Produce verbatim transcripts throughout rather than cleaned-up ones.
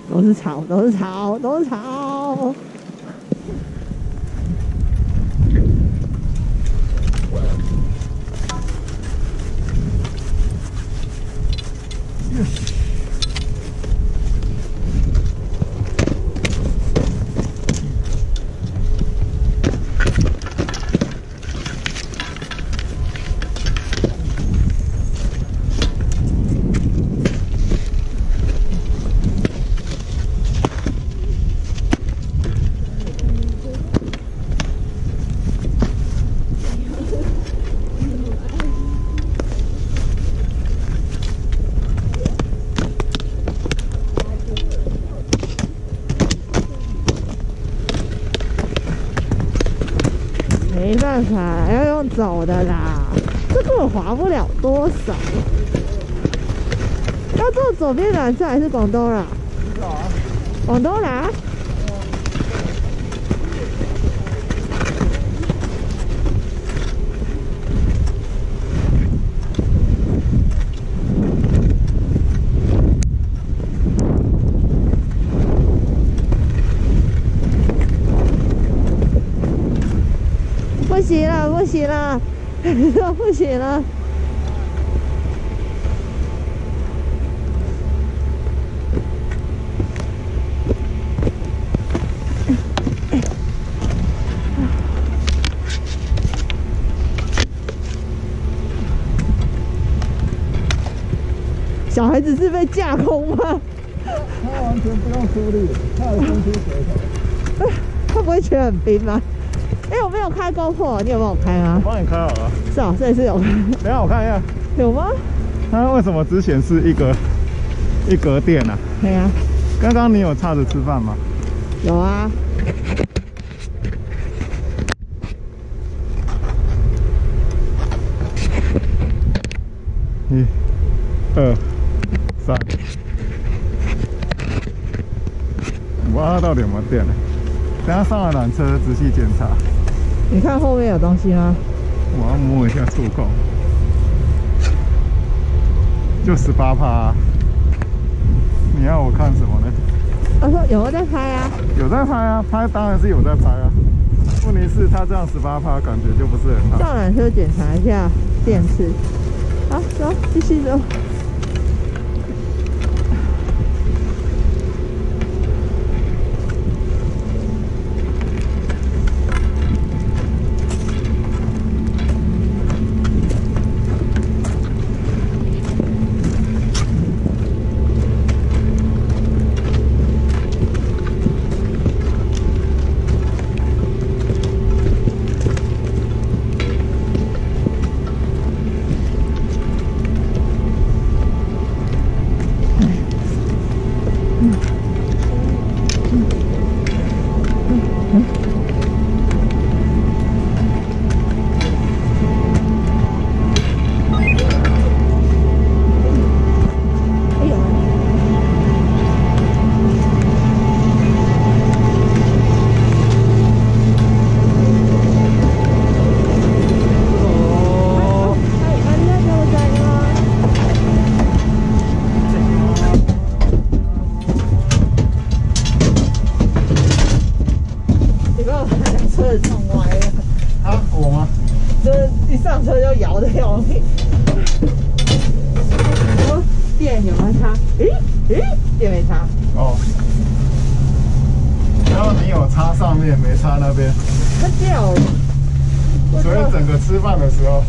都是草，都是草，都是草。没办法，要用走的啦，这根本滑不了多少。要坐左边缆车还是广东啦？广东啦。不行了，不行了，不行了！小孩子是被架空吗？ 他完全不用出力，他有伸出舌头。 他不会觉得很冰吗？哎、欸，我没有开GoPro，你有帮我开吗？ 帮你开好了。 是哦，这一次有开。 等一下我看一下。 有吗？ 它为什么只显示一格一格电啊？ 对啊。 刚刚你有插着吃饭吗？ 有啊。 一、二、三。我不知道它到底有没有电呢？等下上了缆车仔细检查。 你看后面有东西吗？ 我要摸一下触控，就十八趴。你要我看什么呢？ 他说有没有在拍啊？ 有在拍啊，拍当然是有在拍啊。问题是他这样十八趴，感觉就不是很好。 上缆车检查一下电池。好，走，继续走。上车就摇的要命。哦，电有没有插？诶诶，电没插。 哦。然后你有插上面，没插那边。 它掉了。 所以整个吃饭的时候。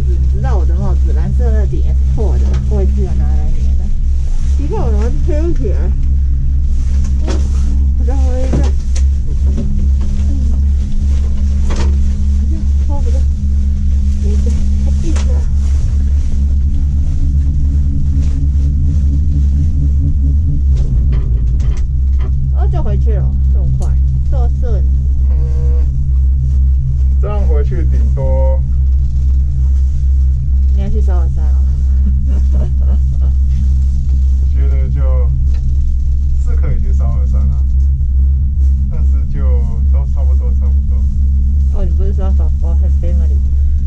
子，你知道我的帽子蓝色的底是破的，我也是有拿来粘的。你看我拿贴不起来，我再回一下。拖不动，一个一个。哦，就回去了，这么快，这么顺。 嗯，这样回去顶多。 你要去烧耳山啊？ 觉得就是可以去烧耳山啊，但是就都差不多，差不多。 哦，你不是说法国很 family？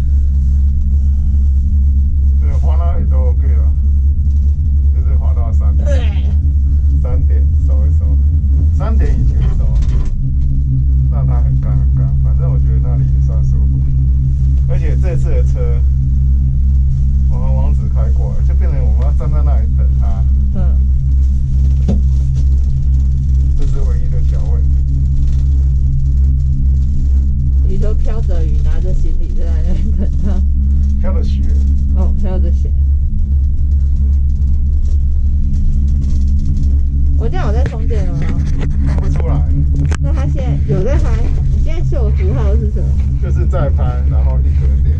对，滑哪里都 OK 了，就是滑到三点，三点收一收，三点以前收，让它很干很干。反正我觉得那里也算舒服，而且这次的车，我和王子开过来，就变成我们要站在那里等他。 嗯， 这是唯一的小问题。 你说飘着雨，拿着行李在那边等他。 飘着雪。 哦，飘着雪。我这样有在充电了吗？ 看不出来。 那他现在有在拍？你现在秀的符号是什么？ 就是在拍，然后一格点。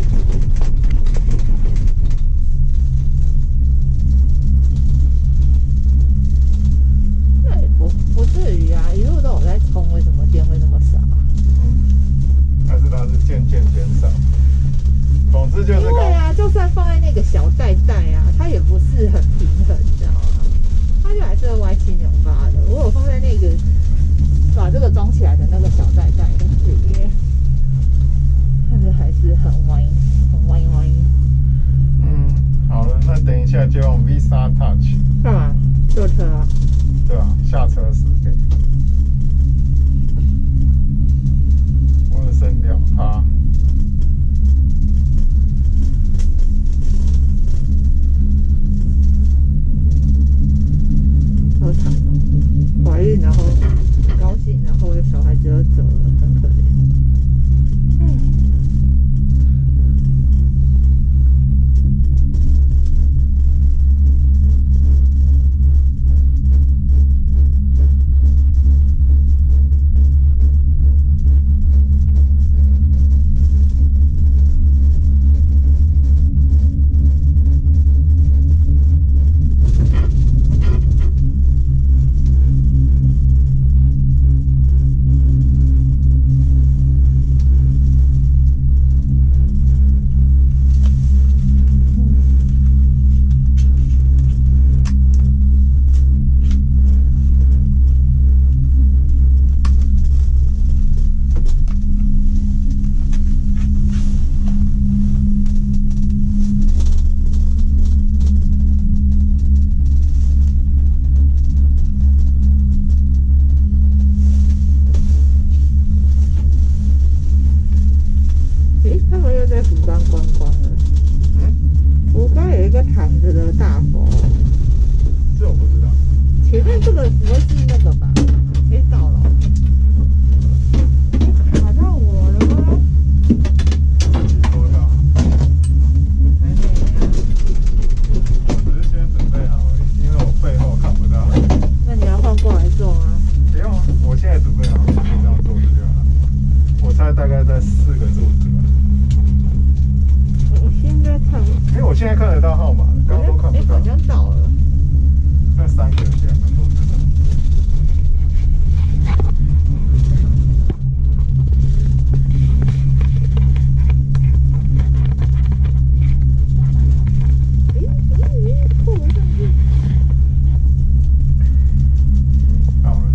那也不不至于啊，一路都有在充，为什么电会那么少？ 但是它是渐渐减少。总之就是因为啊，就算放在那个小袋袋啊，它也不是很平衡，你知道吗？它就还是会歪七扭八的。我有放在那个把这个装起来的那个小袋袋的里面，但是还是很歪，很歪歪。 嗯，好了，那等一下就用 Visa Touch。 干嘛？坐车啊？ 对啊，下车时给。我只剩两趴。 好惨哦！怀孕，然后高兴，然后小孩子又走了，很可怜。嗯。前面这个不会是那个吧？哎，到了，打到我了吗？ 多大？ 还没啊。 我只是先准备好而已，因为我背后看不到。 那你要换过来做吗？ 不用啊，我现在准备好，就这样做就好了。我猜大概在四个柱子吧。 我现在看， 因为我现在看得到号码，刚刚都看不到。 好像到了。 那三个两个柱子。 诶诶诶，扣不上去。 到了。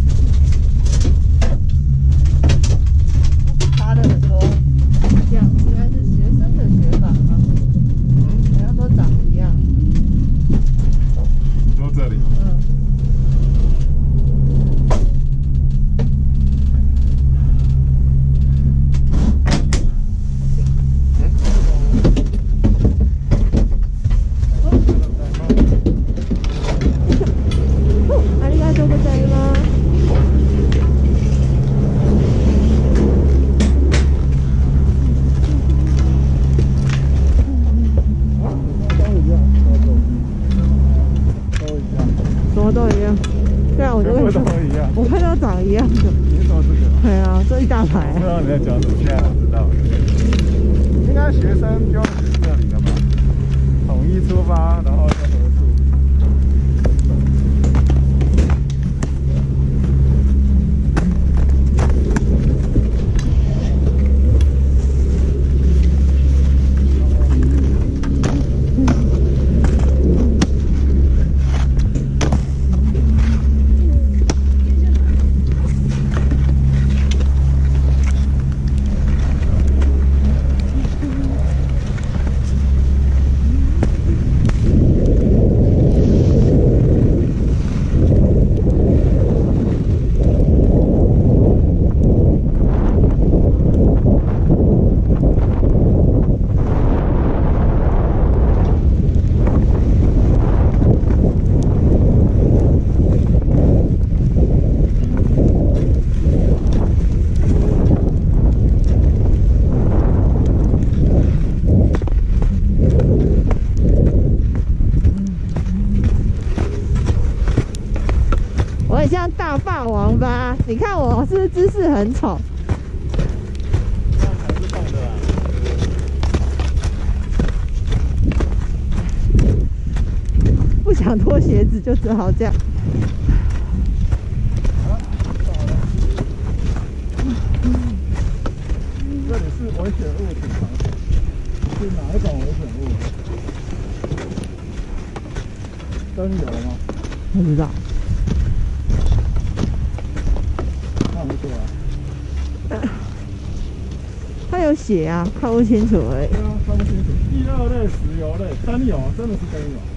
差了很多，这样子。 一样。 我看到长一样的。 你是说这个？ 对啊，这一大排。 不知道你在讲什么，现在我知道了。应该学生丢这里的吧？统一出发，然后就合宿。 像大霸王吧？你看我是不是姿势很丑？ 这样才是动的啊！ 不想脱鞋子，就只好这样。 啊，到了。这里是危险物品场所，是哪一种危险物？灯有吗？ 不知道。 看不出来。 它有写啊，看不清楚而已。 对啊，看不清楚。第二类石油类，灯油真的是灯油。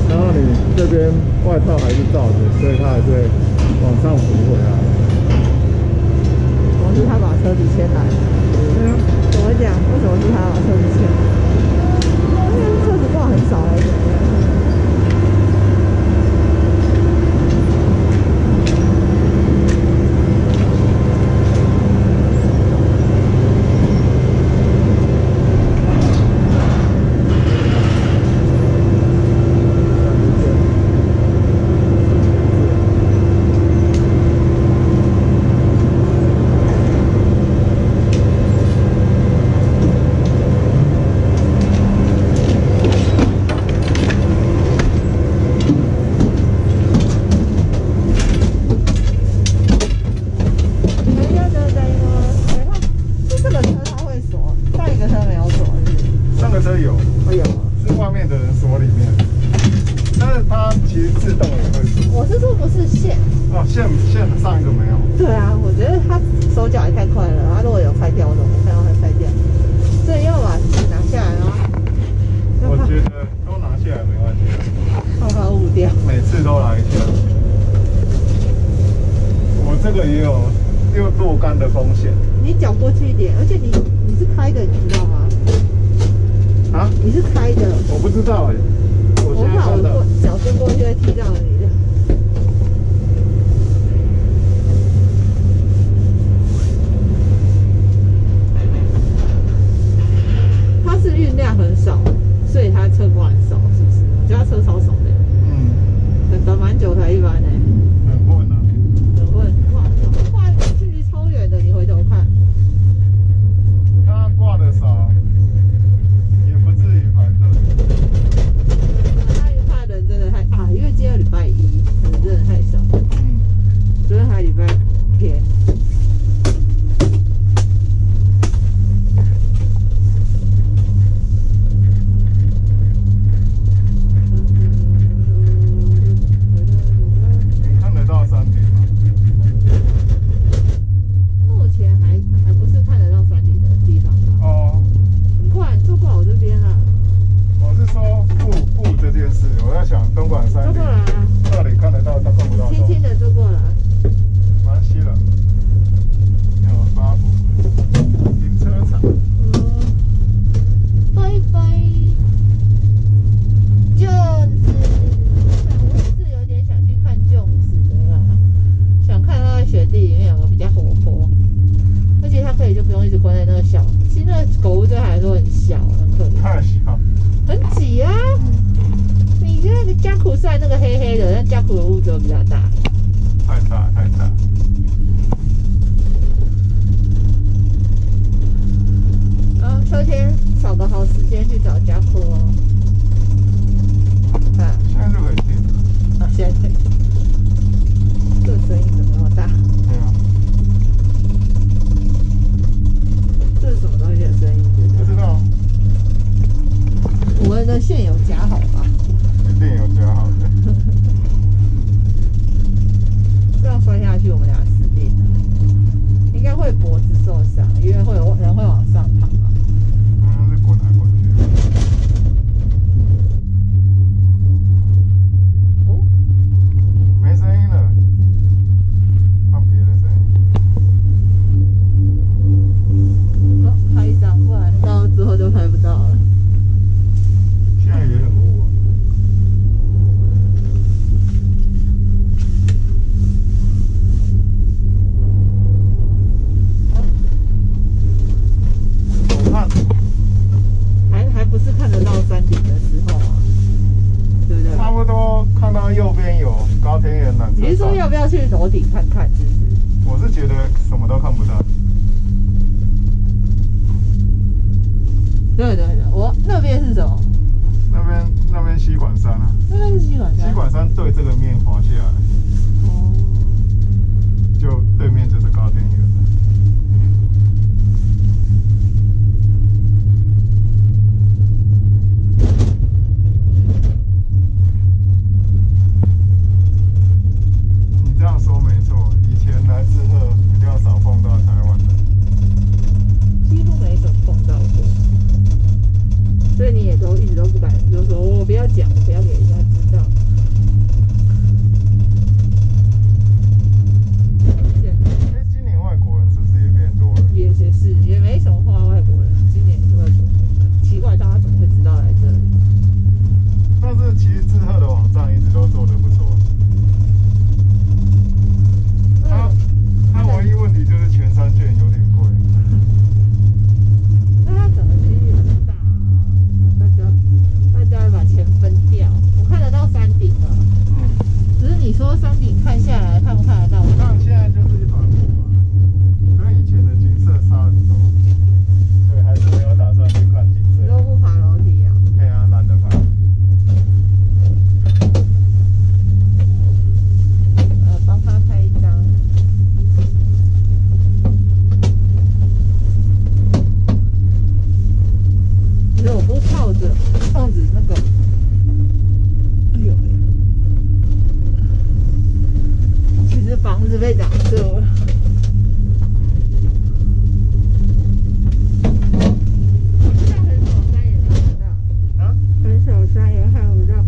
这边外套还是罩着，所以它还是会往上浮回来。 是他把车子牵来？嗯，怎么讲？为什么是他把车子牵来？因为车子挂很少来着。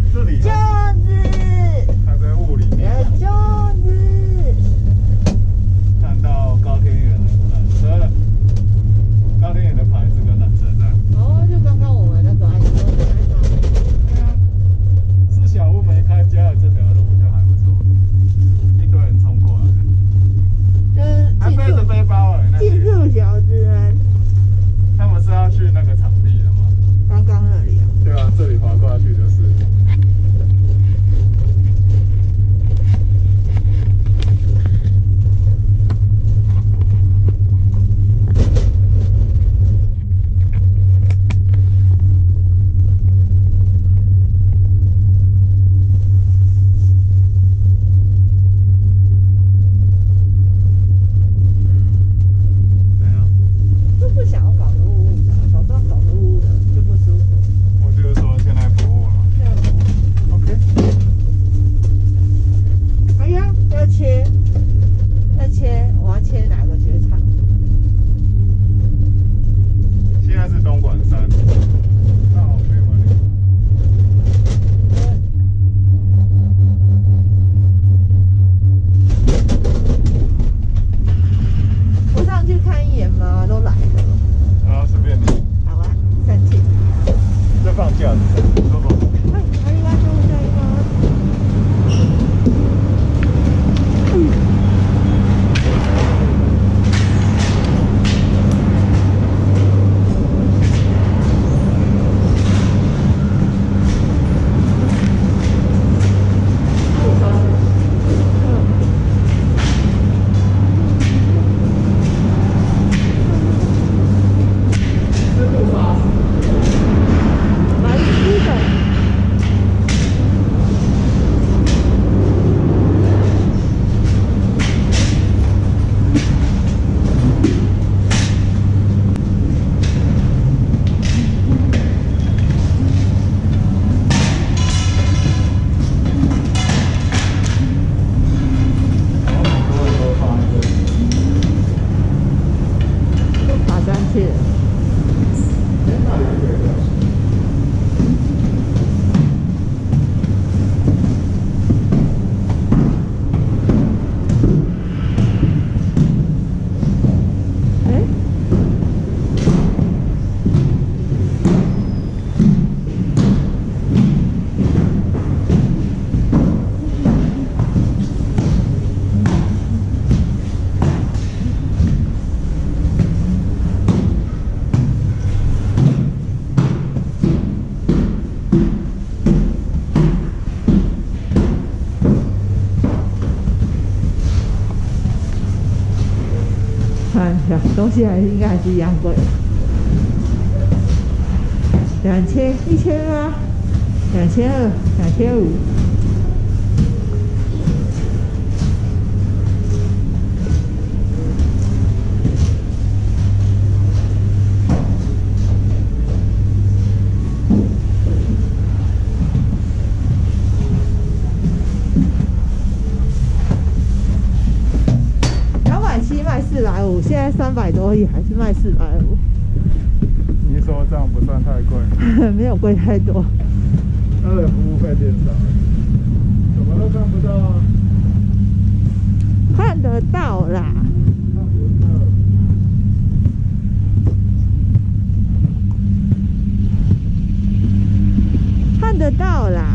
这里粽子， 还在雾里面。 粽子， 看到高天远的缆车了，高天远的牌子跟缆车站。 哦，就刚刚我们那个安说的那上面。 对啊，是小乌梅开家的这条路就还不错，一堆人冲过来， 就是还背着背包哎，那技些术小子们， 他们是要去那个场地的吗？ 刚刚那里啊。 对啊，这里滑过去就是。 东西还是应该还是一样贵，两千、一千啊，两千二、两千五。四百五，现在三百多亿，还是卖四百五。 你说这样不算太贵？ 没有贵太多。 他的服务费变少，什么都看不到啊。 看得到啦。 看不到。 看得到啦。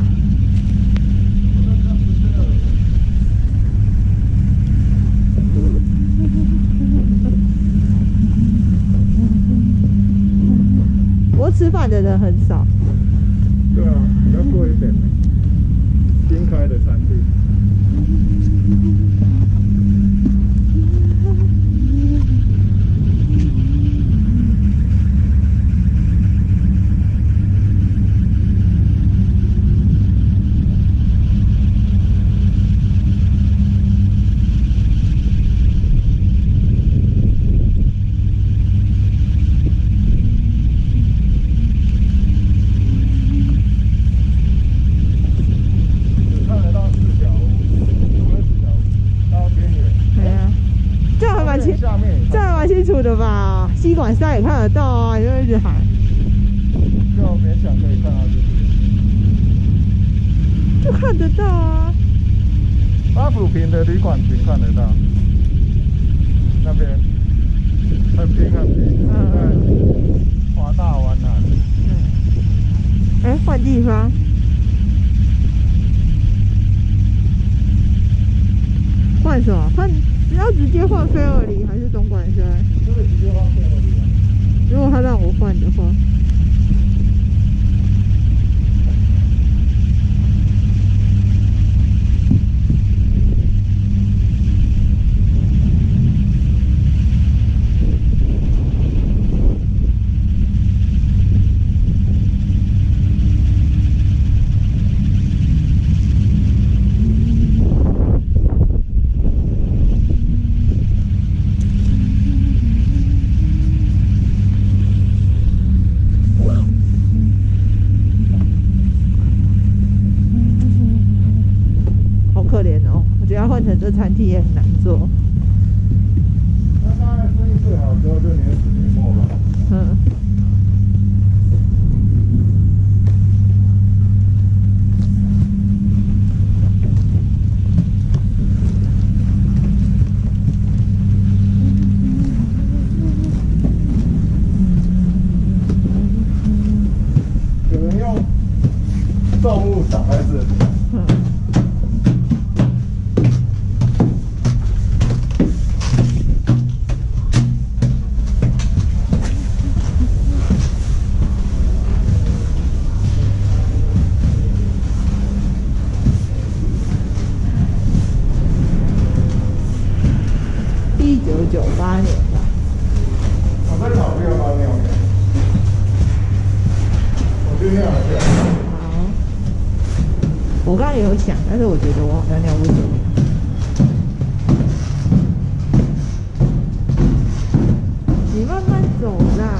我吃饭的人很少。 对啊，比较贵一点。新开的餐厅。 这还蛮清楚的吧？吸管塞也看得到啊，就一直喊。 就勉强可以看到这些。 看得到啊。 八府坪的旅馆群看得到，那边很平很平，嗯，在华大湾那里。 嗯。哎，换地方。换什么？换要直接换飞尔里还是东莞山？ 这个直接换飞尔里啊。 如果他让我换的话。换成这餐厅也很难做。 那大概生意最好的时候就年始年末吧。 嗯。 有人用造木挡在这里。嗯。 一九九八年吧。 我在考虑要不要尿尿。我就尿了下。 好。我刚刚也有想，但是我觉得我好像尿不出来。你慢慢走啦。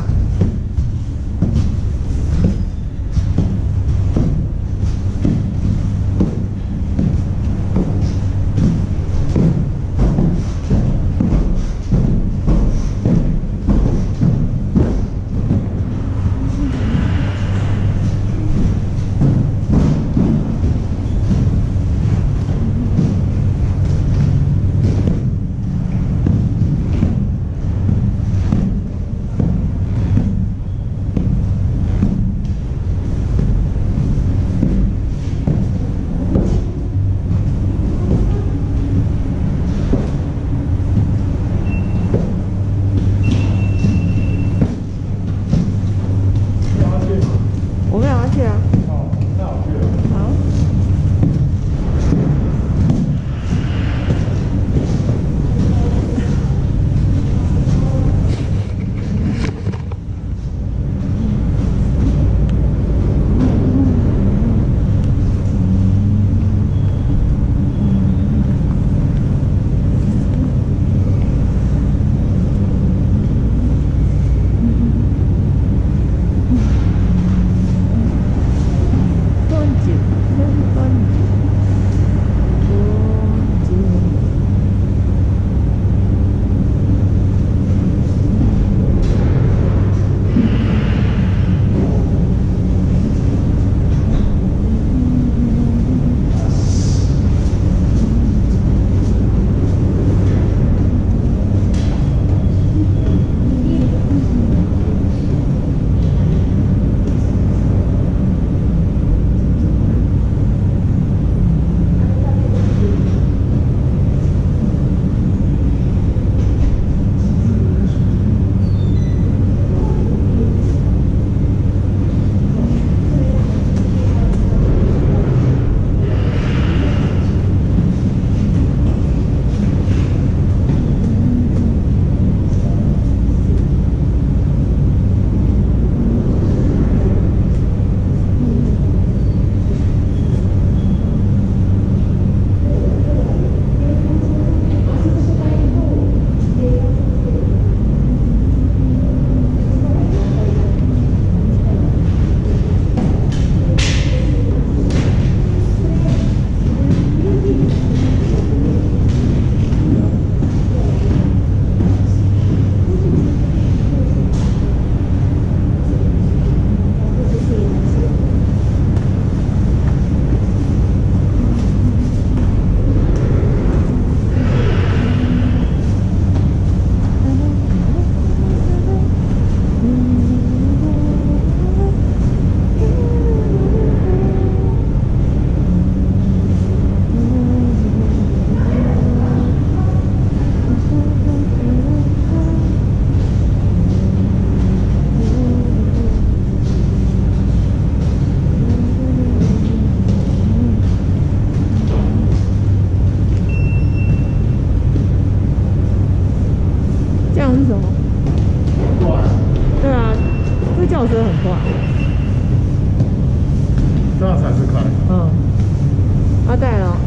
块。 嗯，要带了。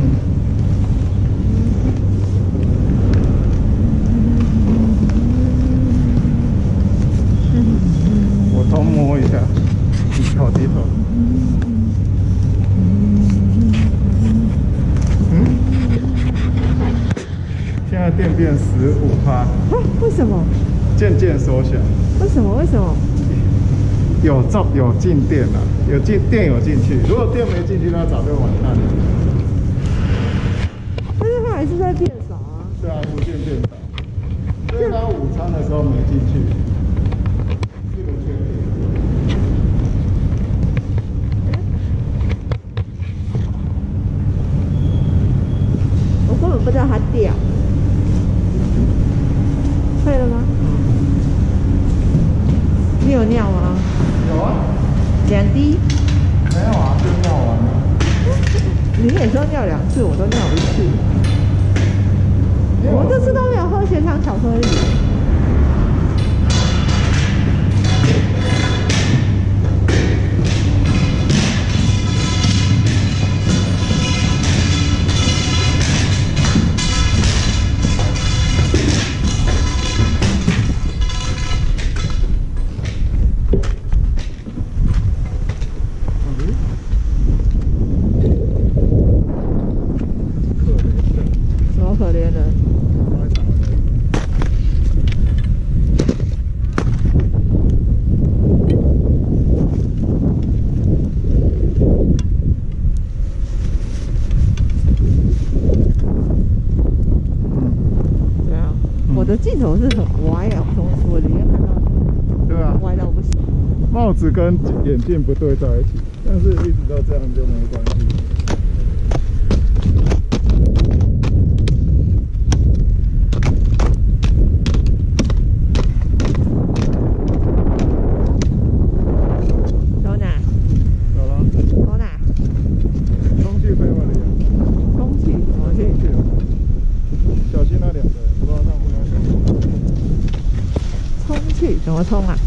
我偷摸一下，低头低头。嗯？现在电变十五趴。 啊？为什么？ 渐渐缩小。 为什么？为什么？ 有中有进电了、啊，有进电有进去。如果电没进去，那早就完蛋了。 但是它还是在变少啊。 对啊，无限变少。所以它午餐的时候没进去，是不确定。 我根本不知道它掉。退了吗？你有尿吗？ 有啊。 两滴？ 没有啊，就尿完了。 你也说尿两次，我都尿一次。我这次都没有喝全糖巧克力。可怜人。对啊，我的镜头是很歪啊，从我里面看到你。对啊，歪到不行。 帽子跟眼镜不对在一起，但是一直都这样就没关系。 怎么冲啊？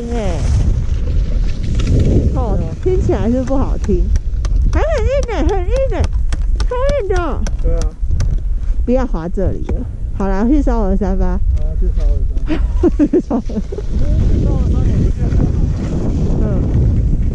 哎、哦，听起来是不好听，还很硬哎、很硬哎、超硬的。 对啊。 不要滑这里了。好啦，去烧鹅山吧。 好，去烧鹅山。 去烧鹅。 去烧鹅山也不见得好。 嗯。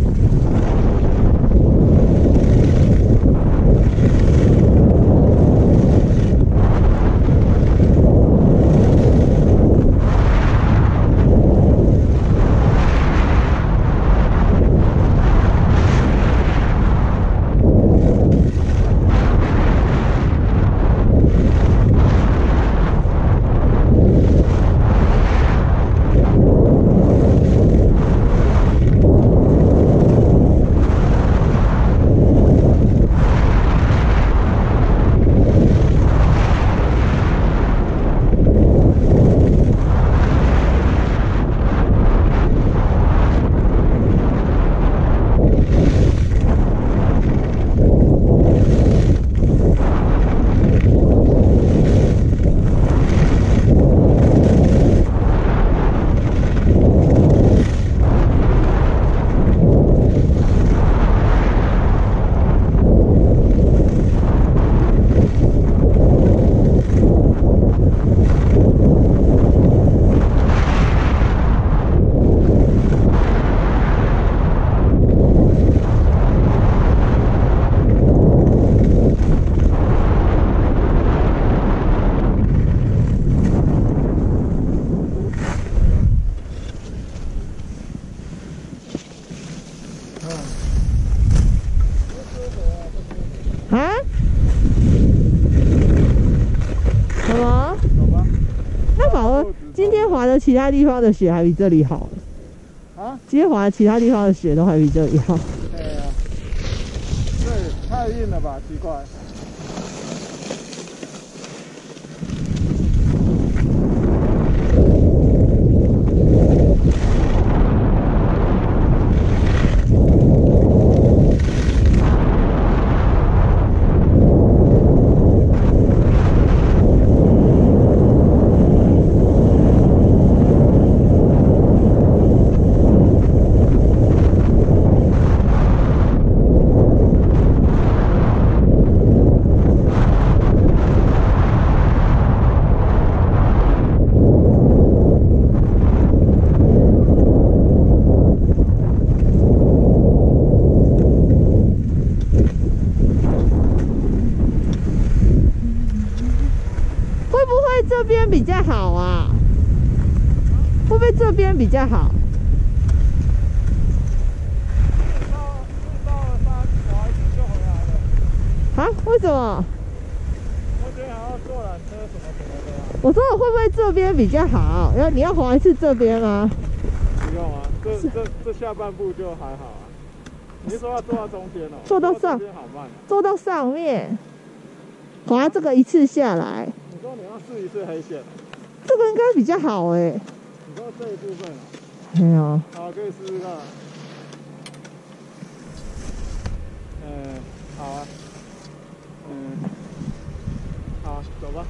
啊？什么？ 走吧。 那反而今天滑的其他地方的雪还比这里好。 啊？ 今天滑的其他地方的雪都还比这里好。 对啊。对，太硬了吧？奇怪。 这边比较好啊？会不会这边比较好？啊？为什么？ 我觉得还要坐缆车什么什么的啊。 我说我会不会这边比较好？要你要滑一次这边吗？ 不用啊，这这这下半部就还好啊。你是说要坐到中间哦？ 坐到上， 坐到好慢啊。 坐到上面，滑这个一次下来。 你说你要试一次黑线？ 这个应该比较好哎、欸。 你说这一部分啊？ 没有。 好，可以试试看。嗯，好啊。嗯，好，走吧。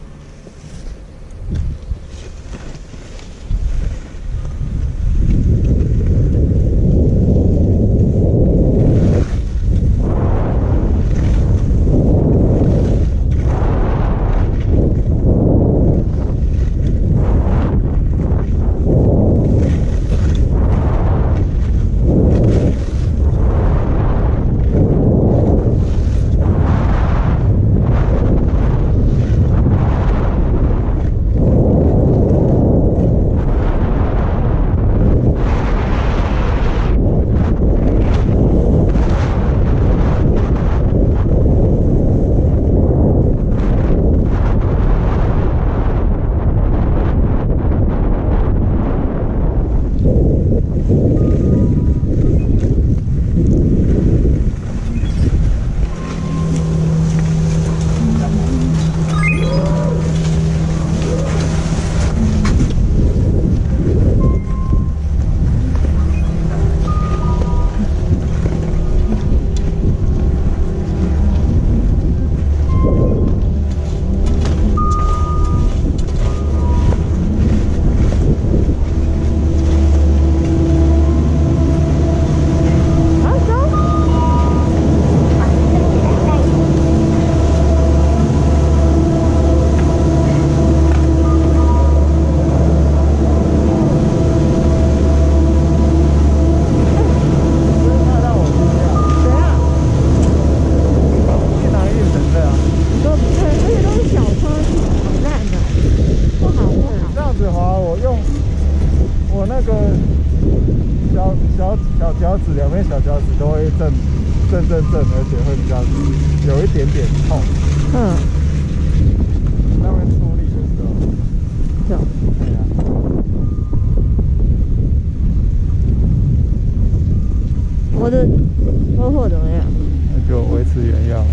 小脚趾两边小脚趾都会震震震震，而且会比较有一点点痛。 嗯， 那边出力的时候， 是哦。 对呀、 我的收获怎么样？ 那就维持原样。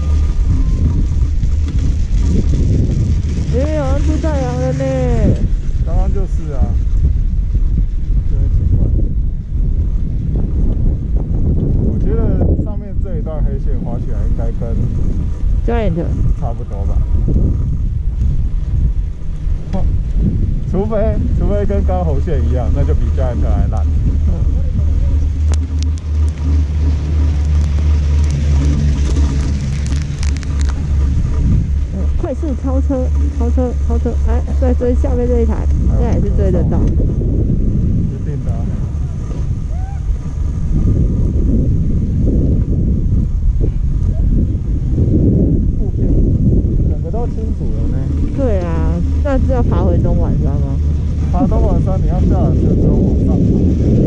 哎呀，出太阳了呢！ 刚刚就是啊，真的奇怪。我觉得上面这一段黑线滑起来应该跟 Giant 差不多吧。除非除非跟刚红线一样，那就比 Giant 还烂。 嗯，快速超车，超车，超车！哎，再追下面这一台，应该也是追得到。 一定的、啊。副片整个都清楚了呢。 对啊，那是要爬回东莞山吗？ 爬东莞山，你要下缆车之后往上爬，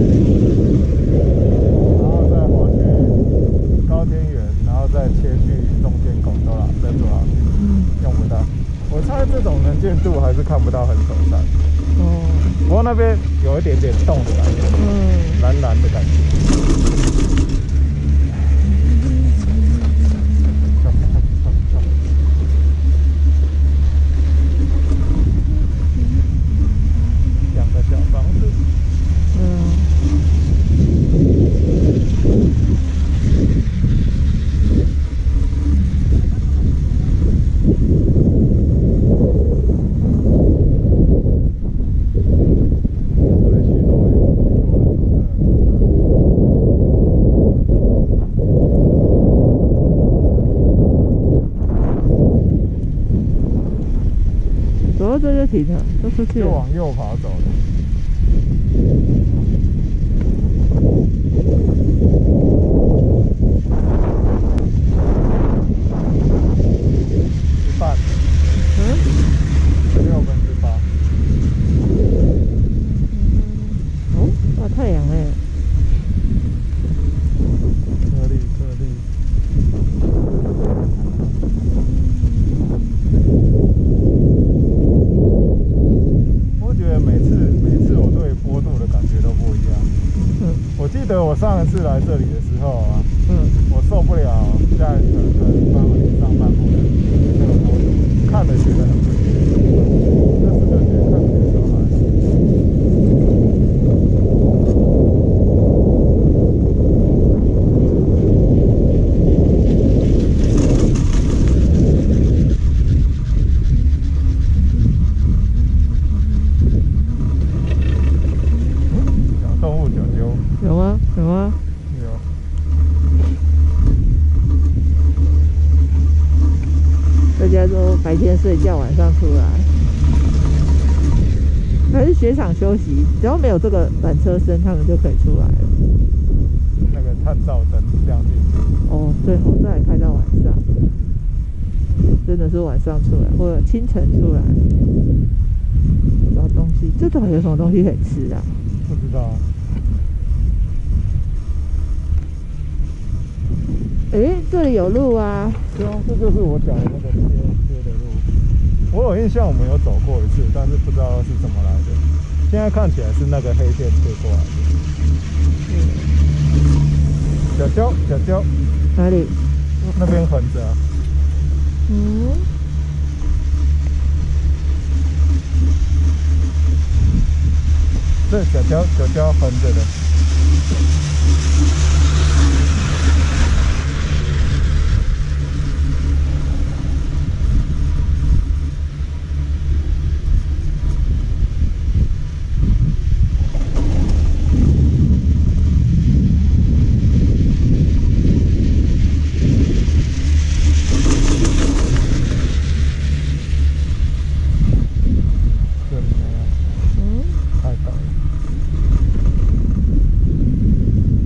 然后再滑去高天原，然后再切去中间拱洲啦，再走上去。 嗯， 用不到。我猜这种能见度还是看不到很手山。 哦， 不过那边有一点点动的感觉， 嗯， 蓝蓝的感觉。两个小房子。 嗯。走到这就停了，就出去了。 就往右跑走了。一半。 嗯。 六分之八。 哦，大太阳哎。 颗粒颗粒。我觉得每次每次我对坡度的感觉都不一样。 嗯。 我记得我上一次来这里的时候啊， 嗯， 我受不了下一个跟范伟上半部的那个坡度，看着觉得很不行。这次就觉得看起来都还好。小动物九九有吗？有吗？ 有。 大家都白天睡觉，晚上出来，还是雪场休息？只要没有这个缆车声，他们就可以出来了。 那个探照灯亮进去。 哦，对，我再来开到晚上，真的是晚上出来，或者清晨出来找东西。这到底有什么东西可以吃啊？ 不知道。 诶，这里有路啊！ 对啊，这就是我讲的那个切切的路。我有印象，我们有走过一次，但是不知道是怎么来的。现在看起来是那个黑线切过来的。小蕉，小蕉， 哪里？ 那边横着啊。 嗯。 这小蕉，小蕉横着的。这里没有。 嗯。 太高了。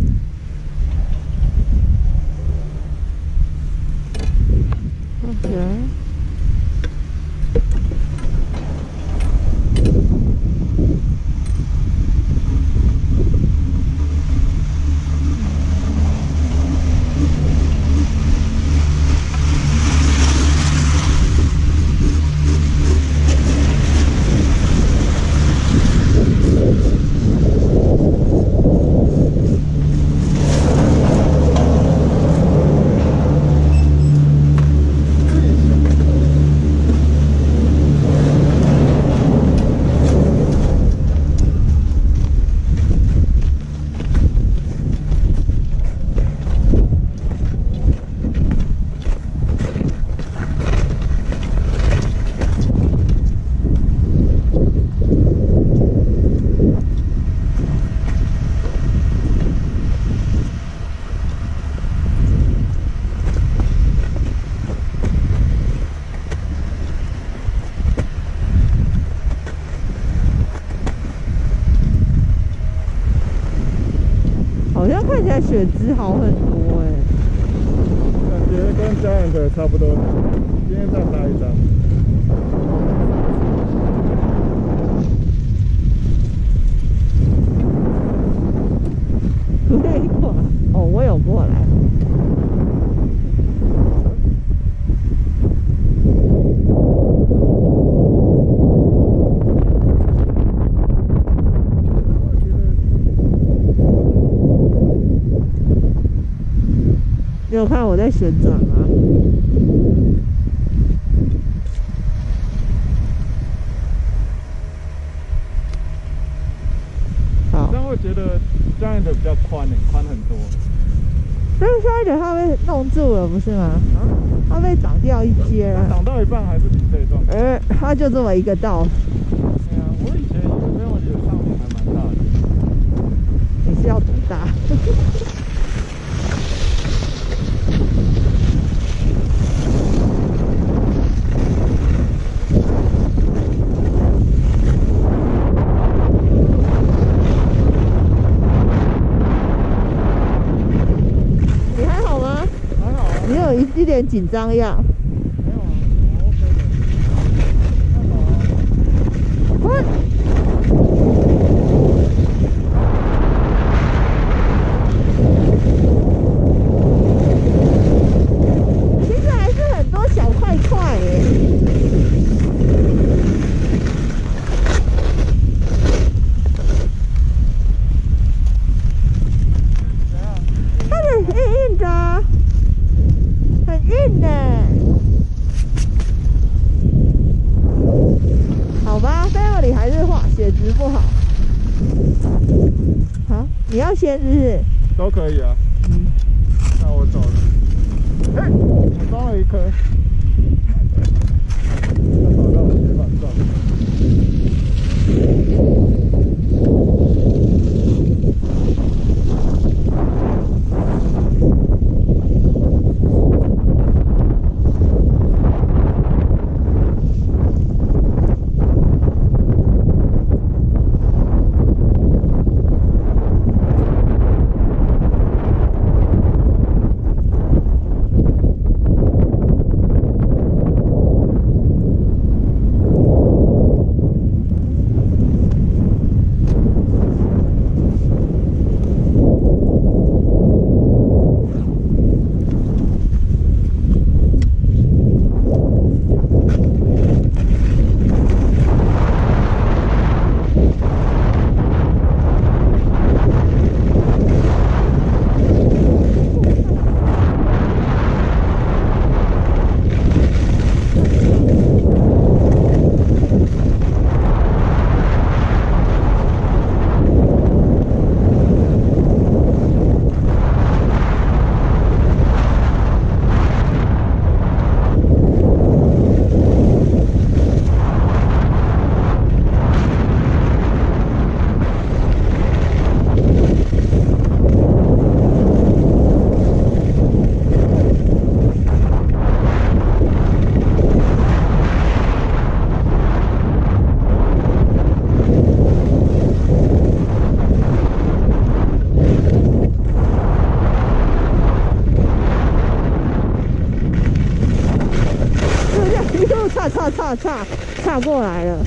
好像看起来血脂好很多哎、 欸，感觉跟家人的差不多。今天再搭一张。 可以过来哦，我有过来。你有看我在旋转吗？好， 但会觉得这样的比较宽诶，宽很多。 但是下一点它被弄住了，不是吗？啊，它被挡掉一阶了。 挡到一半还是比这一段。 呃，它就这么一个道。 对啊，我以前有没有觉得上面还蛮大的。 你是要多大？一点紧张样。 没有啊，我 OK 的。 快！其实还是很多小块块耶。它的硬硬的啊。很硬呢，好吧 ，family 还是化血脂不好。好，你要先是不是？ 都可以啊。嗯，那我走了。哎，我装了一颗，要跑到铁板上。 岔岔岔岔过来了。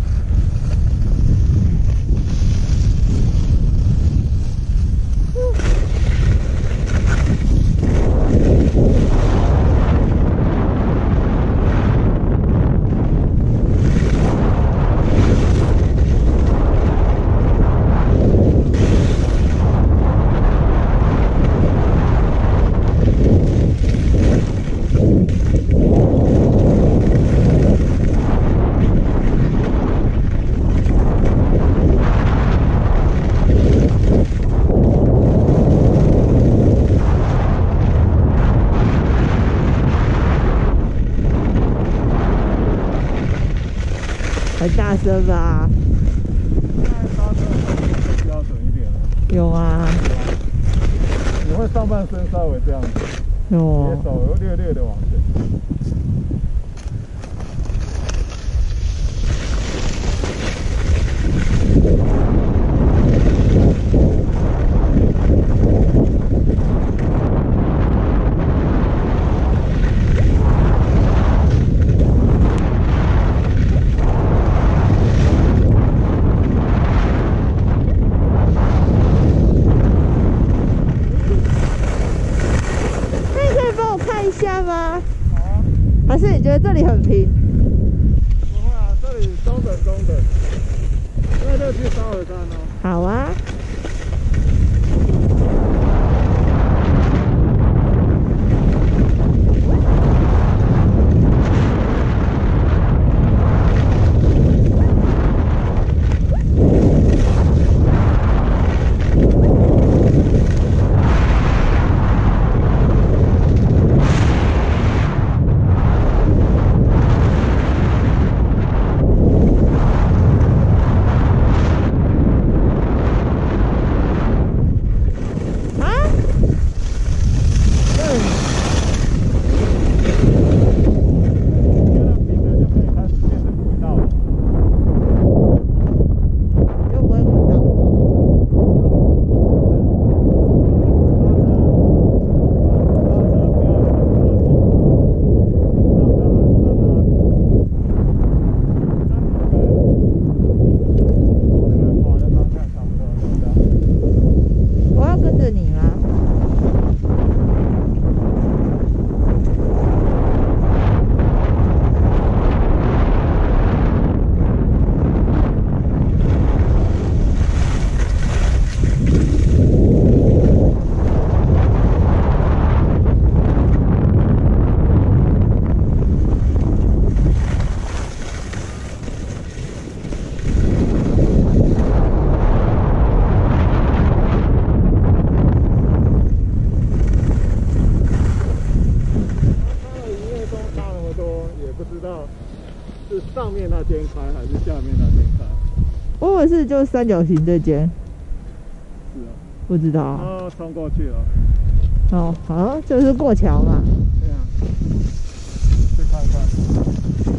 很大声吧？ 现在刹车标准一点了。 有啊。 你会上半身稍微这样子， 有。 你的手略略的往前。 是你觉得这里很平？ 不会啊，这里中等中等。那就去烧鹅山哦。 好啊。 上面那间开还是下面那间开？ 我以为是就是三角形这间。 是啊。 不知道。 哦，冲过去了。 哦，好，就是过桥嘛。 对啊。去看看。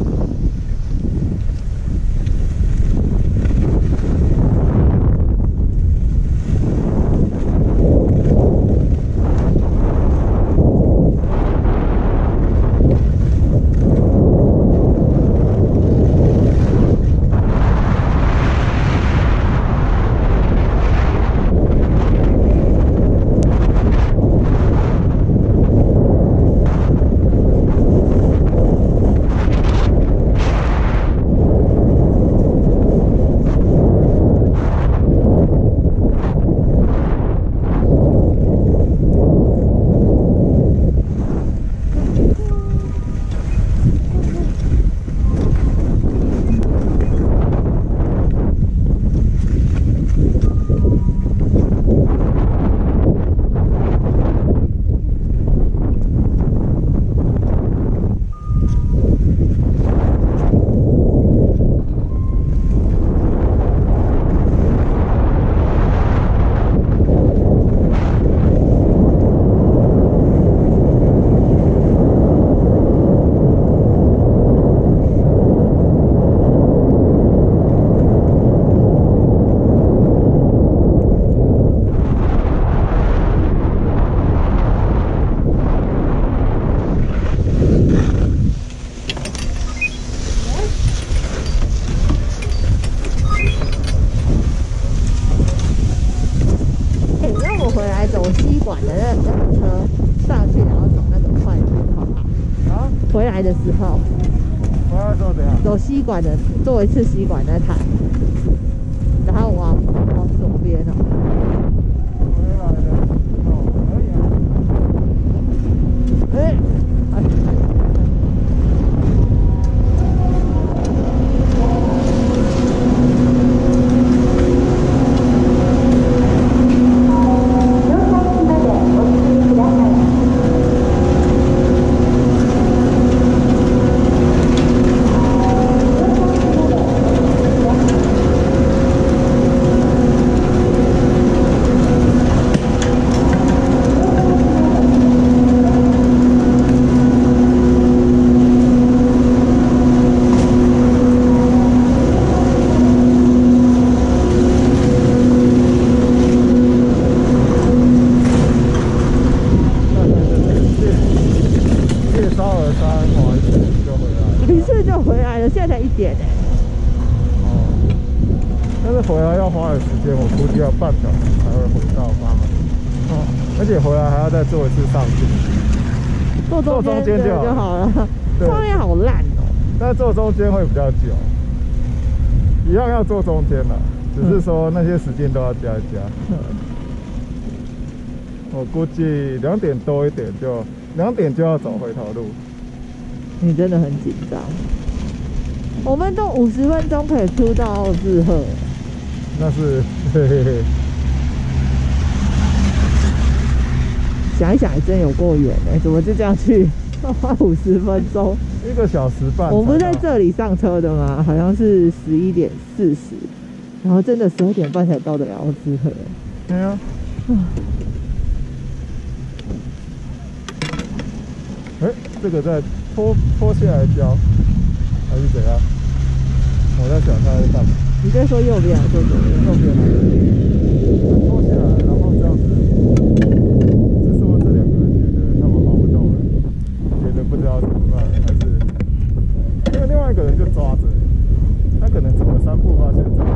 的时候， 我要说怎样？ 走吸管的，做一次吸管的台，然后往往左边哦。 回来的时候可以啊。 哎，哎。现在才一点哎、 欸。哦，但是回来要花的时间，我估计要半小时才会回到他们。哦，而且回来还要再做一次上去。 坐中间就好了。 画面好烂哦。 但坐中间会比较久，一样要坐中间啦，只是说那些时间都要加一加。嗯、我估计两点多一点就两点就要走回头路。 你真的很紧张。我们都五十分钟可以出到志贺， 那是嘿嘿嘿。 想一想，还真有够远哎，怎么就这样去？要花五十分钟， 一个小时半。 我们不是在这里上车的吗？好像是十一点四十，然后真的十二点半才到得了志贺。 对啊。哎、欸，这个在拖拖下来教，还是怎样？我在想他在干嘛？ 你在说右边还是说左边？ 右边啊，他拖下来，然后这样子。是说这两个人觉得他们跑不动了，觉得不知道怎么办，还是因为另外一个人就抓着，他可能走了三步发现这样，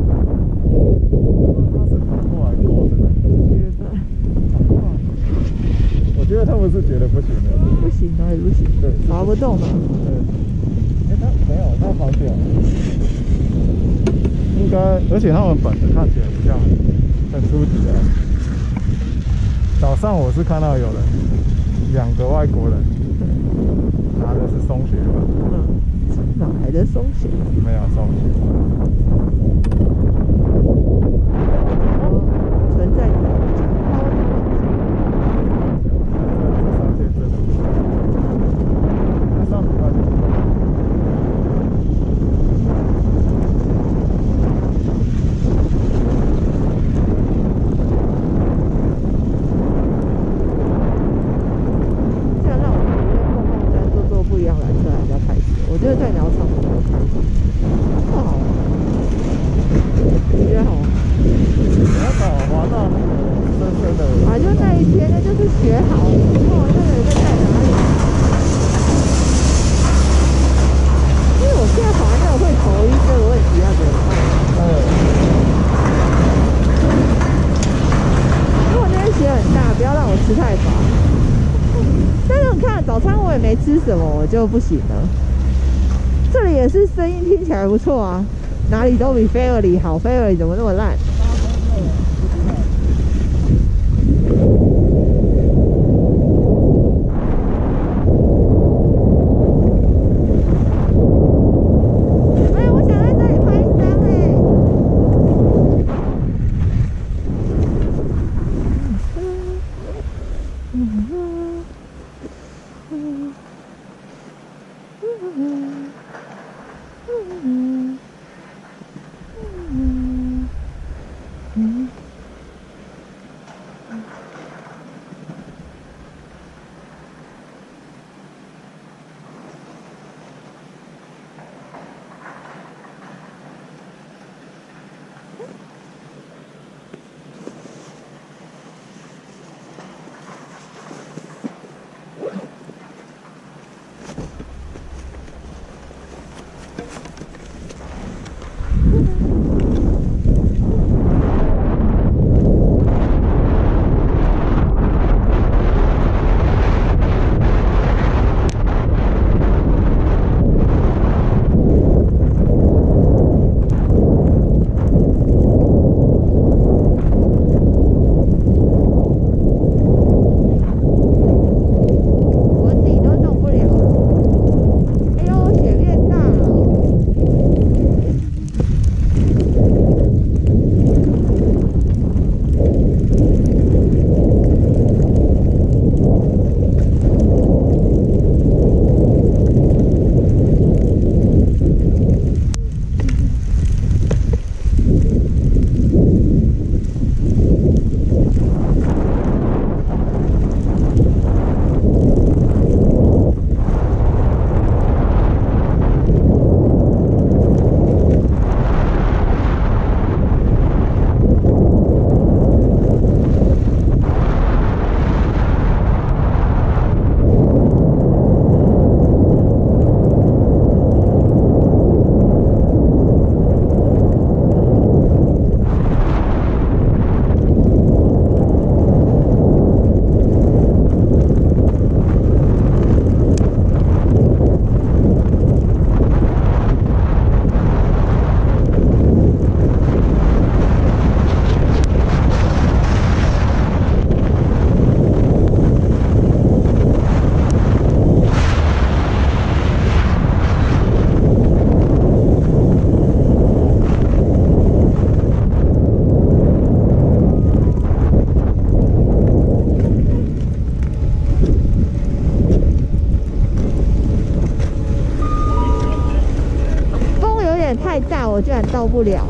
他是跑过来勾着那个。我觉得他们是觉得不行的。 不行哪里不行？对，爬不动嘛。 对。哎、欸，他没有，他跑起来。应该，而且他们本子看起来不像很初级啊。早上我是看到有人，两个外国人拿的是松雪板。 嗯，哪来的松雪？ 没有松雪。 存在感。我觉得在鸟场比较开心，不好玩。你觉得好玩？ 鸟场滑到那个深深的。 啊，就那一天，那就是学好了之后，那个人在在哪里？因为我现在好像没有会头晕这个问题，要怎么办？嗯。如果那天雪很大，不要让我吃太饱。但是你看，早餐我也没吃什么，我就不行了。这里也是声音听起来不错啊，哪里都比菲尔里好，菲尔里怎么那么烂？哎，我想在这里拍一张哎。 到不了。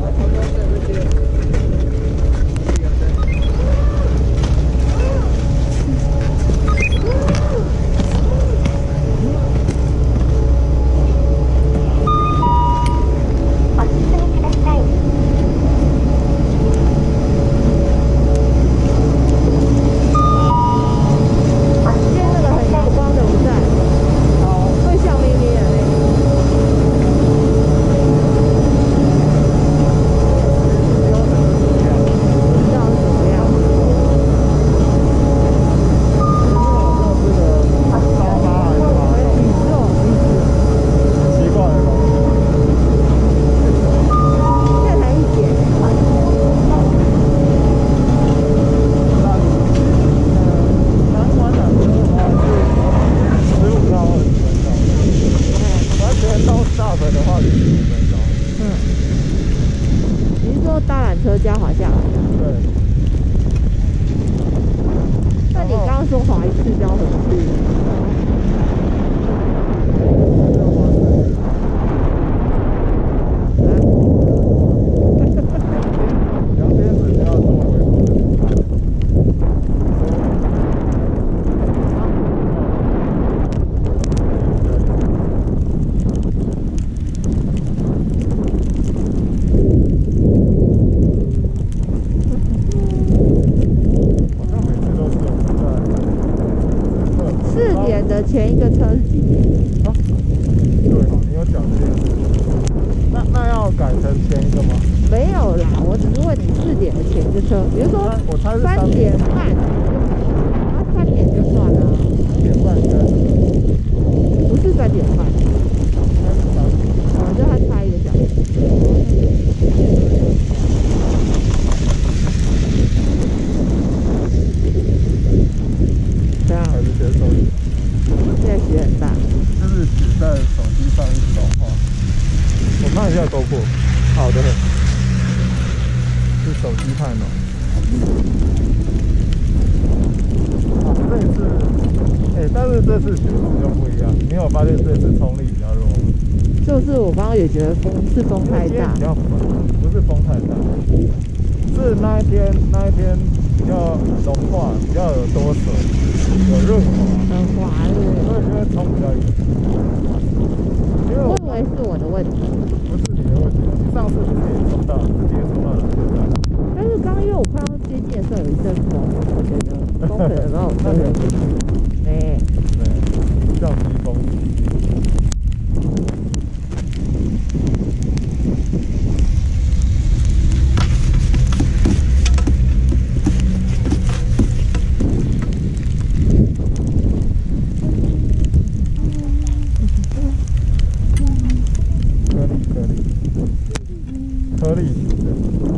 前一个车是几点？ 啊，对哦，你有讲这件事。那那要改成前一个吗？ 没有啦，我只是问你四点的前一个车，比如说我猜是三点半，啊，三点就算了。 三点半应该是。 不是三点半。 应该是三点。 哦，就他差一个小时。这样。 还是接受。 现在雪很大， 就是只在手机上一直老化。我看一下GoPro，好的，是手机太暖。啊，这一次，哎、欸，但是这次雪就不一样，你有发现这次冲力比较弱吗？ 就是我刚刚也觉得风是风太大， 比较不是风太大，是那一天那一天比较融化，比较有多水，有润滑， 很滑的， 所以就会冲比较远。因为我以为是我的问题， 不是你的问题，你上次不是也冲到，直接冲到了现在。 但是刚刚因为我快要接近的时候有一阵风，我觉得风可能把我吹回去。哎， 对，降低风阻。颗粒型的，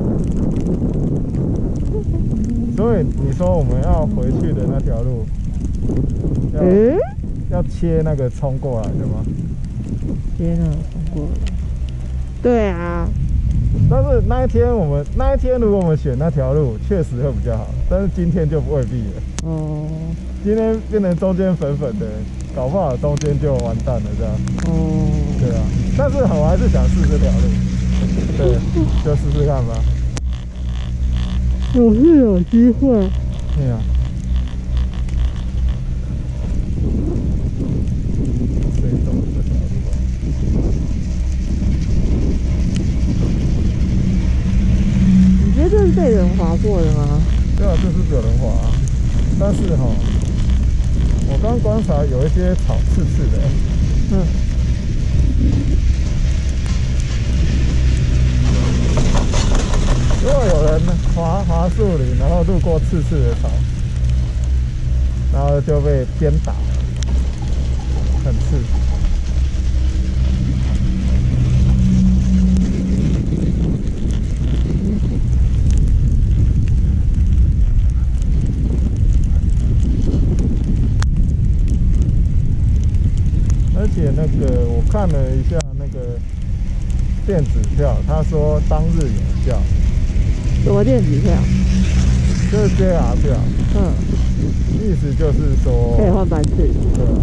所以你说我们要回去的那条路，要、嗯、要切那个冲过来的吗？ 切那个冲过来。对啊。 但是那一天我们那一天如果我们选那条路，确实会比较好。但是今天就未必了。哦。今天变成中间粉粉的，搞不好中间就完蛋了这样。哦。对啊，但是我还是想试这条路。对，就试试看吧。 我是有机会。 对啊。谁走这条路吧？ 你觉得这是被人滑过的吗？ 对啊，这是有人滑、啊，但是哈，我刚观察有一些草刺刺的。嗯。如果有人滑滑树林，然后路过刺刺的草，然后就被鞭打，很刺。而且那个我看了一下那个电子票，他说当日有效。 什么电子票？ 就是 J R 票。嗯。意思就是说可以换班次。 对啊。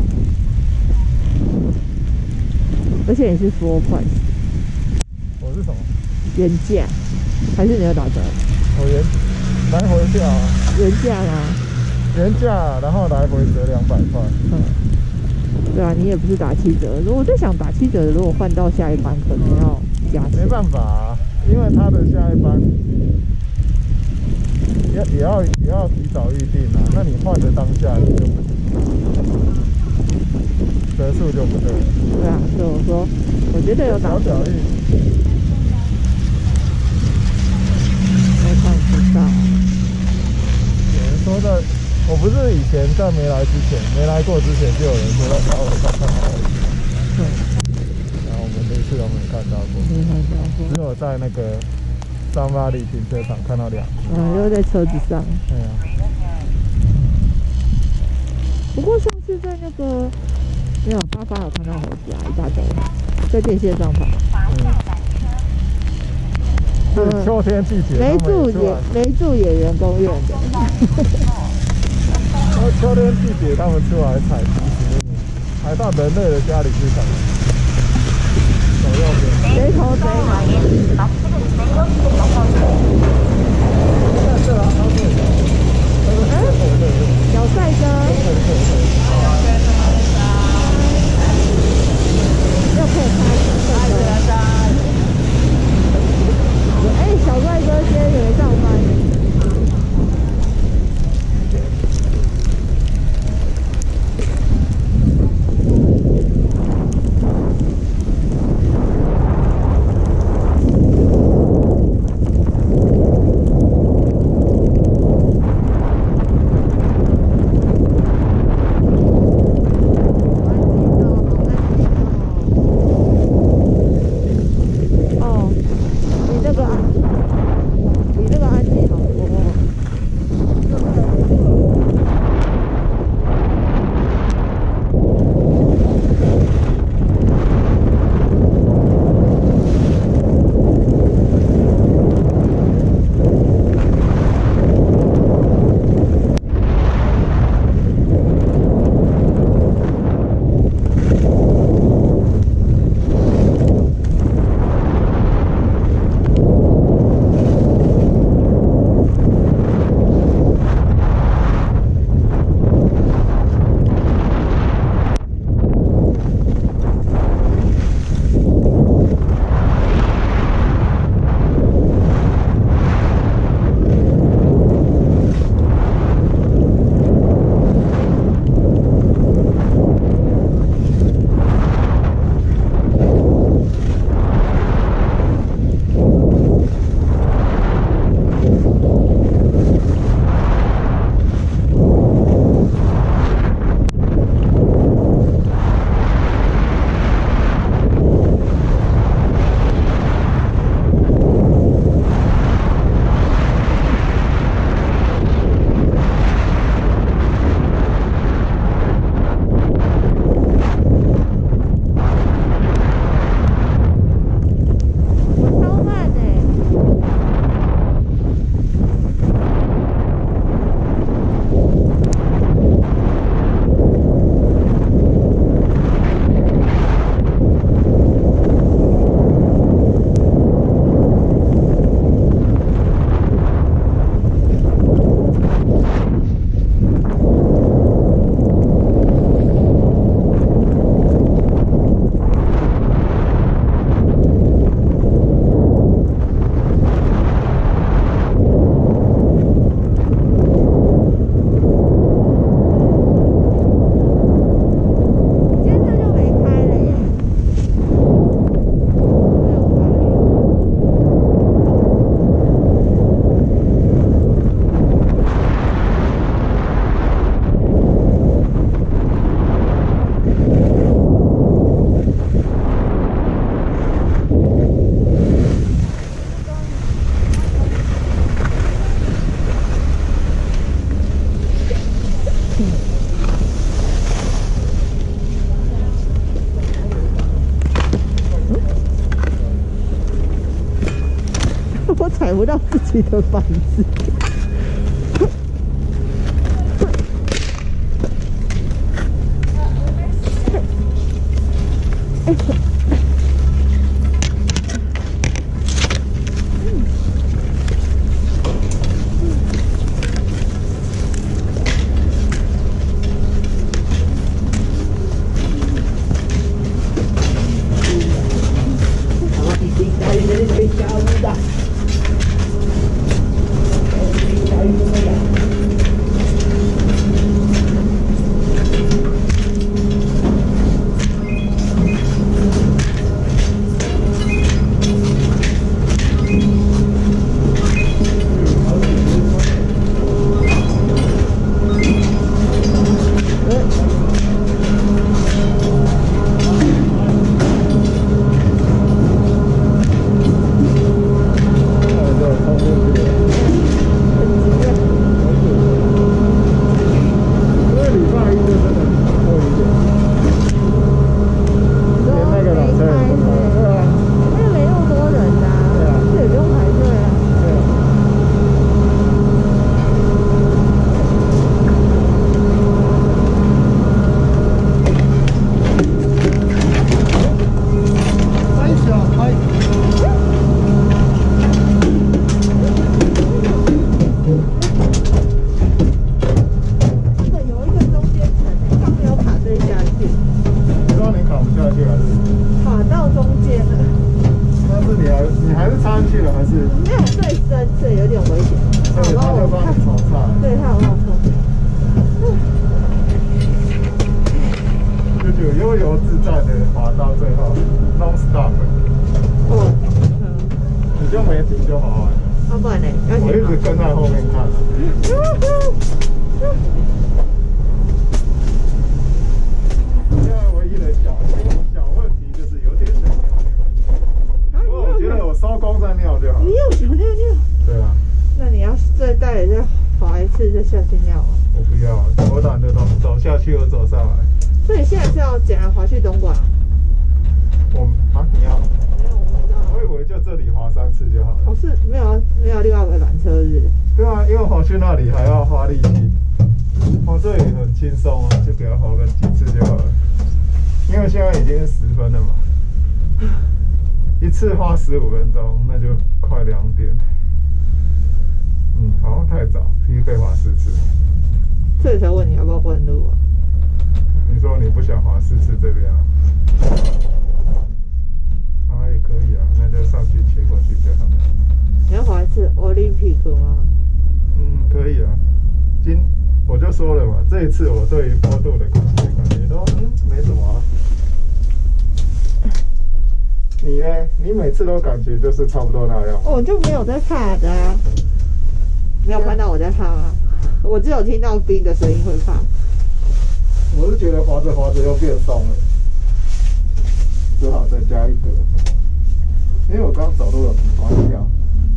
而且你是说快。 我是什么？ 原价，还是你要打折？ 我原来回价， 原价吗？ 原价，然后来回折两百块。 嗯，对啊，你也不是打七折。我在想打七折的，如果换到下一班，可能要加钱。 没办法啊，因为他的下一班也也要也要提早预定啊。那你换的当下你就不行，折数就不对了。 对啊，所以我说，我觉得有打折。我看不到。 有人说在，我不是以前在没来之前，没来过之前就有人说在高楼上看到而已。 对。 然后我们这次都没看到过， 没看到过， 只有在那个三八里停车场看到两只。 嗯，又在车子上。 对啊。 不过上次在那个没有八八有看到猴子啊，一大堆，在电线上跑。 嗯。是秋天季节。 没住野没住野园公园的。 然后秋天季节他们出来采集食物，还到人类的家里去采。走右边。 谁头谁脑？ 在这啊，他是那个小帅哥。要可以开。哎，小帅哥今天也没上班。踩不到自己的板子。 下去又走上来。 所以现在是要怎样滑去东莞？ 我啊，你要？ 没有，我不知道。 我以为就这里滑三次就好了。 哦，是没有没有另外一个缆车日。 对啊，因为滑去那里还要花力气。哦，这里很轻松啊，就给它滑个几次就好了。因为现在已经是十分了嘛，一次花十五分钟，那就快两点。嗯，好像太早，其实可以滑四次。 所以才问你要不要换路啊？ 你说你不想滑四次这边啊？啊，也可以啊，那就上去切过去就好了。 你要滑一次 Olympic 吗？ 嗯，可以啊。今我就说了嘛，这一次我对于坡度的感觉感觉都嗯没什么啊。你呢？你每次都感觉就是差不多那样。 我就没有在怕的啊。没有看到我在怕吗？我只有听到冰的声音会怕。 我是觉得滑着滑着又变松了，只好再加一个。因为我刚走路有比滑跳。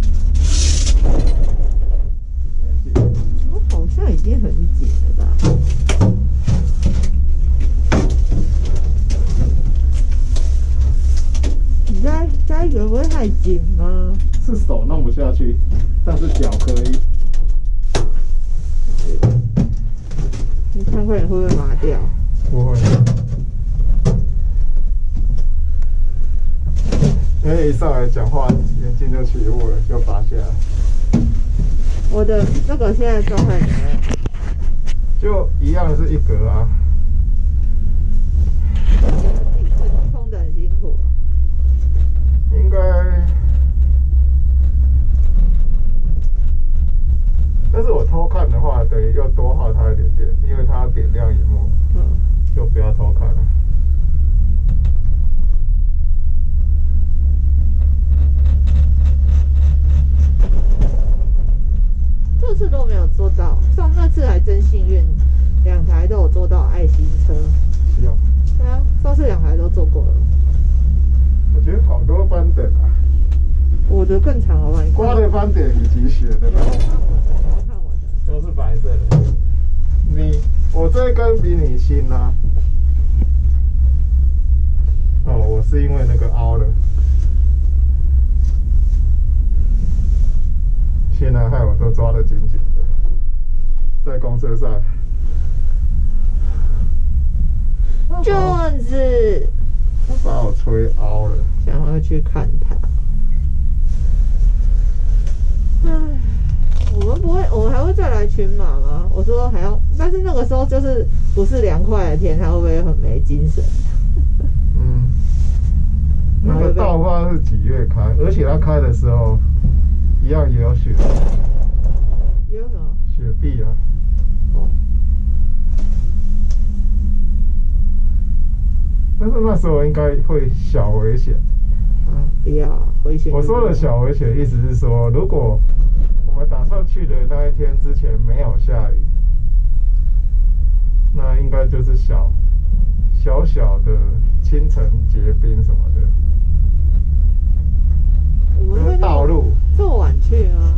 我好像已经很紧了吧？你再加一个不会太紧吗？ 是手弄不下去，但是脚可以。 你看看你会不会麻掉？ 不会，因为一上来讲话眼睛就起雾了，就拔下来。 我的那个现在状态怎么样？ 就一样是一格啊。 冲得很辛苦。 应该，但是我偷看的话，等于又多耗它一点点，因为它点亮萤幕，嗯，就不要偷看了。 这次都没有做到，上那次还真幸运，两台都有做到爱心车。 有。 对啊，上次两台都做过了。 我觉得好多斑点啊。 我的更长好吧？你刮的斑点以及雪的斑点。 我看我的。 都是白色的。你，我这根比你新啊。哦，我是因为那个凹了。现在害我都抓得紧紧的，在公车上。 这样子。 他把我吹凹了。 想要去看他。唉，我们不会，我们还会再来群马吗？我说还要，但是那个时候就是不是凉快的天，他会不会很没精神？ 嗯，那个道不知道是几月开，而且他开的时候一样也有雪。 有什么？ 雪碧啊。 哦。 但是那时候应该会小危险。 啊，不要危险。 我说的小危险，意思是说，如果我们打算去的那一天之前没有下雨，那应该就是小小小的清晨结冰什么的。 我们会道路这么晚去吗？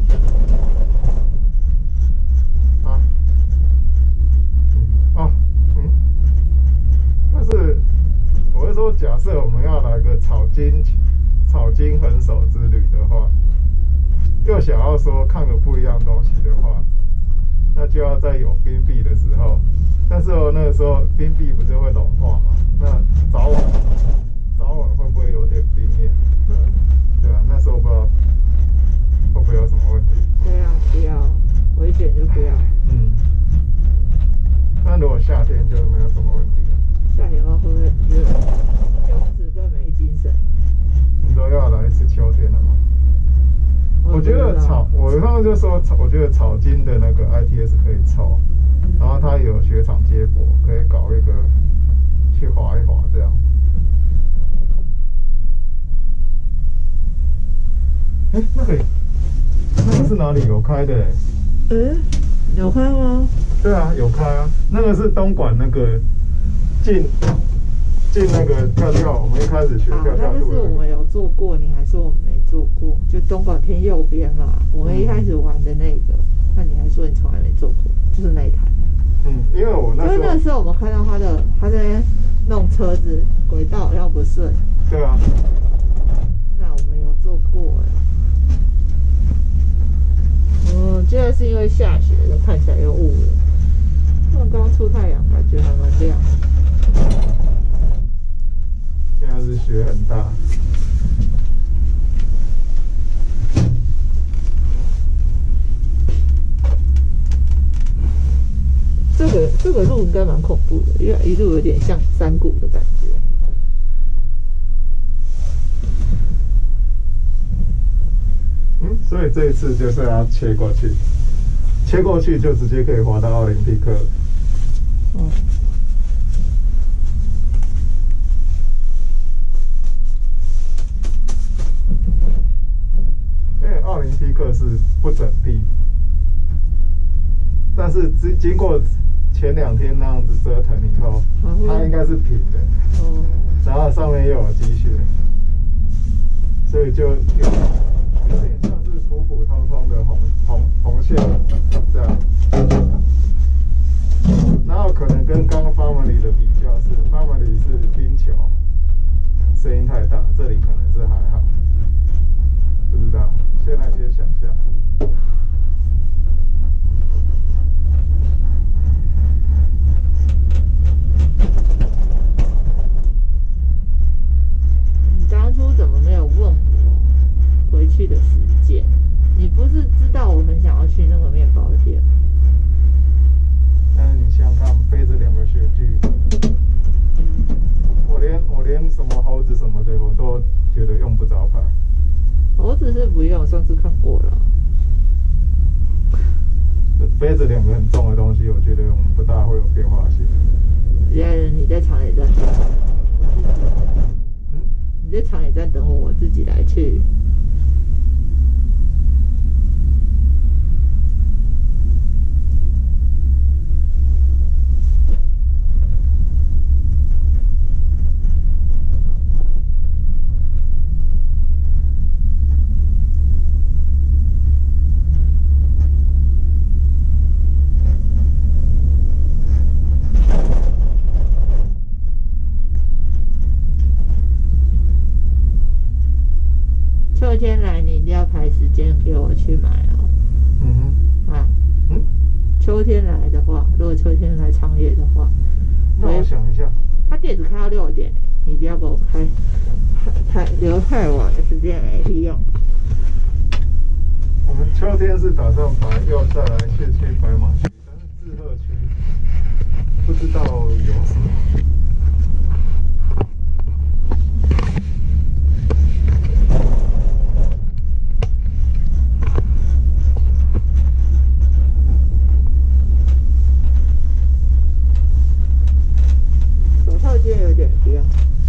啊？嗯哦嗯，但是我是说，假设我们要来个草金草金横手之旅的话，又想要说看个不一样东西的话，那就要在有冰壁的时候。但是哦，那个时候冰壁不是会融化吗？那早晚早晚会不会有点冰面？嗯，对啊，那时候不知道会不会有什么问题。 对啊，不要危险就不要。 嗯，那如果夏天就没有什么问题了。 夏天的话会不会很热？就只更没精神。 你说要来一次秋天了吗？我觉得草，我刚刚就说草，我觉得草金的那个 I T S 可以抽，然后它有雪场接驳，可以搞一个去滑一滑这样。哎、欸，那个那个是哪里有开的、欸？ 嗯，有开吗？ 对啊，有开啊。那个是东莞那个进进那个跳跳，我们一开始学跳跳路、那個。 但是我们有做过，你还说我们没做过，就东莞偏右边嘛。我们一开始玩的那个，嗯、那你还说你从来没做过，就是那一台。 嗯，因为我那时候， 因为那时候我们看到他的他在弄车子轨道好像不顺。 对啊。 那我们有做过哎。嗯，竟然是因为下雪了，看起来又雾了。刚刚出太阳，感觉还蛮亮的。 现在是雪很大。 这个这个路应该蛮恐怖的，因为一路有点像山谷的感觉。 嗯，所以这一次就是要切过去，切过去就直接可以滑到奥林匹克了。 嗯。 因为奥林匹克是不整地，但是经经过前两天那样子折腾以后，它应该是平的。 哦。然后上面又有积雪，所以就有有点像是普普通通的红红红线这样。然后可能跟刚刚 Family 的比较是 ，Family 是冰球，声音太大，这里可能是还好，不知道。先来先想象。 你当初怎么没有问我回去的时间？你不是知道我很想要去那个面包店？ 但是你想想看，背着两个雪具，我连我连什么猴子什么的，我都觉得用不着牌。 猴子是不用，上次看过了。 背着两个很重的东西，我觉得我们不大会有变化性。 原来你在长野站等我，嗯，你在长野站等我，我自己来去。秋天来，你一定要排时间给我去买哦。 嗯哼。 啊。嗯。秋天来的话，如果秋天来长野的话， 那我想一下。 他店只开到六点，你不要给我开太留太晚的时间没利用。 我们秋天是打算把又再来去去白马区，但是志贺区不知道有什么。 有点凉。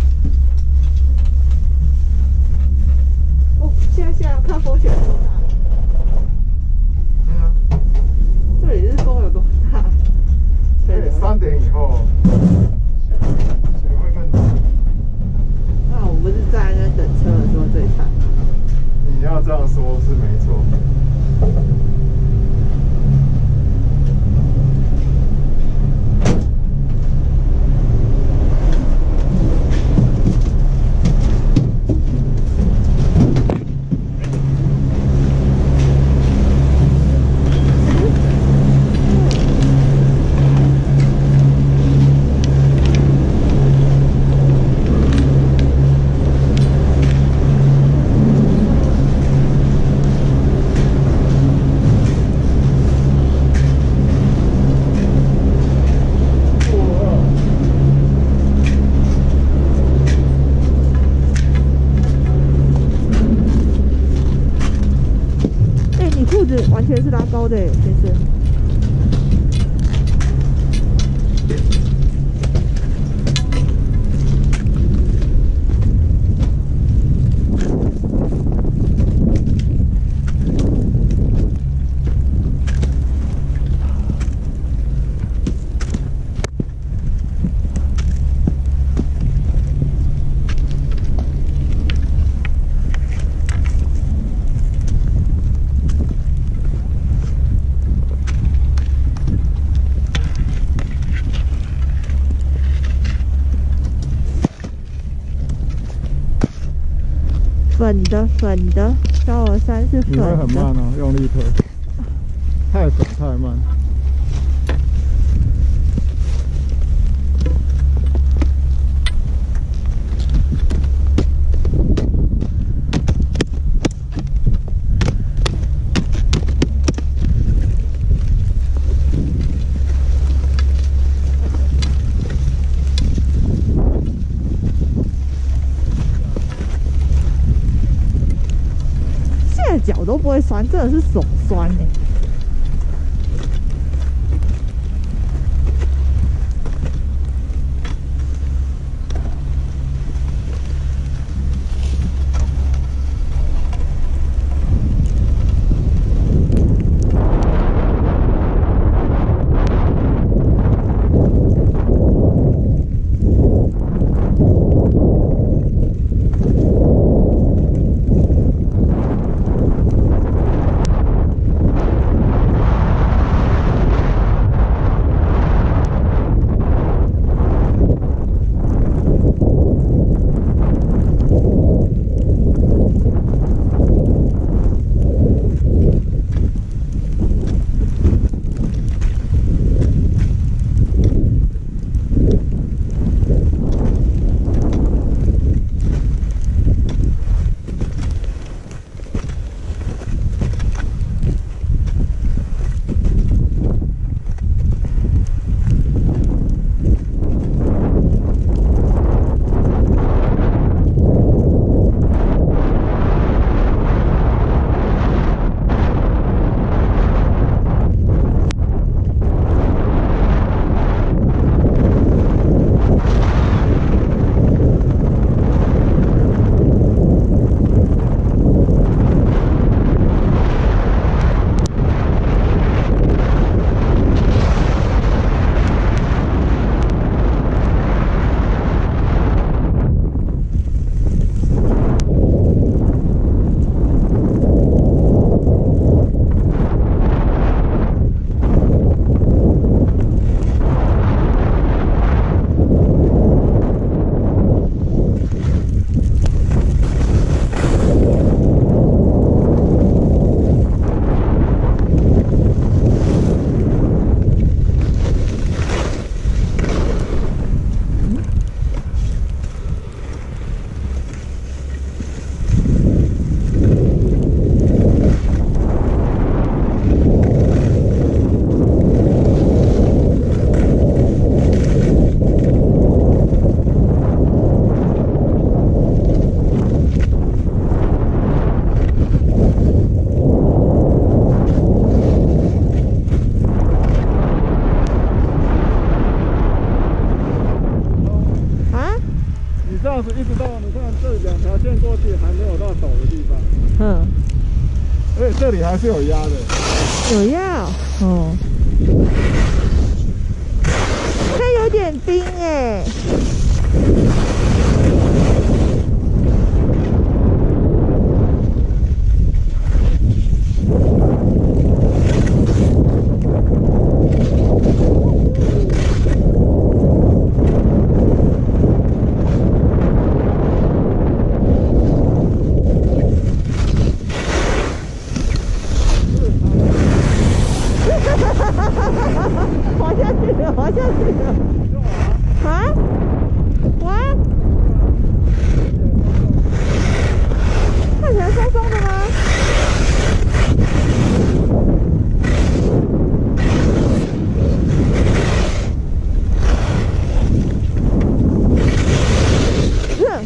哦，现在现在看风雪多大？ 嗯啊。 这里是风有多大？ 对，三点以后雪雪会更大。 那我不是在那等车的时候最惨吗？ 你要这样说是没错。 完全是拉高的，先生。 粉的粉的，高尔山是粉的。 你会很慢哦，用力推，太粉太慢。 脚都不会酸，真的是手酸哎、欸。 一直到你看这两条线过去还没有到陡的地方， 嗯， 而且这里还是有压的， 有压哦，它有点冰哎。滑下去了，滑下去了！啊？哇！看起来松松的吗？哼！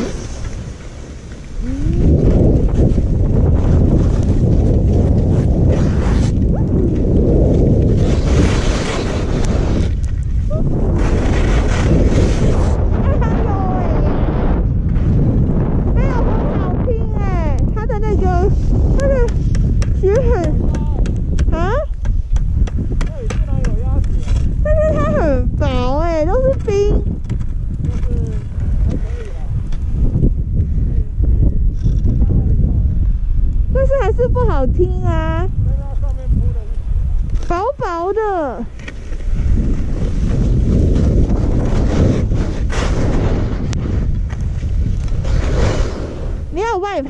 还是不好听啊，薄薄的。你要我帮你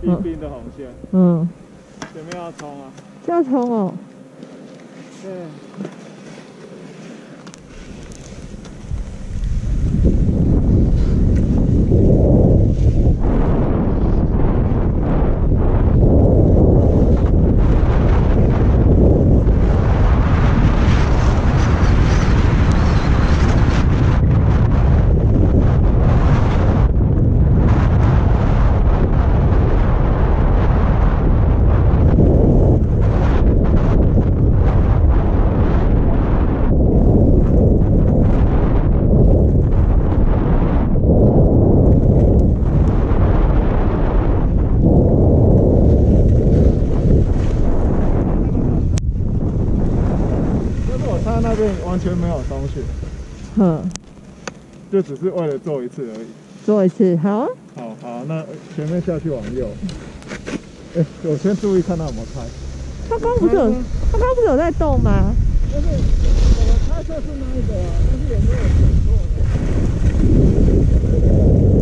冰的红线。 嗯， 前面要冲啊。 要冲哦。 对。那边完全没有东西， 嗯， 就只是为了做一次而已。 做一次，好啊。 好好，那前面下去往右。哎、欸，我先注意看他有没有开。 他刚不是有，他刚不是有在动吗？ 但是我们猜测是那一个啊，但是也没有选错的。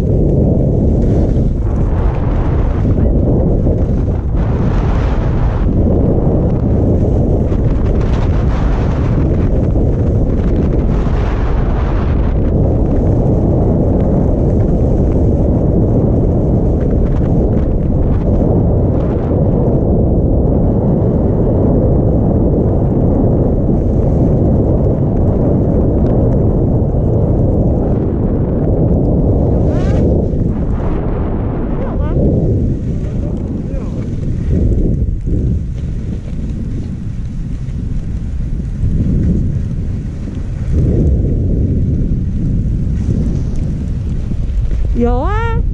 有啊。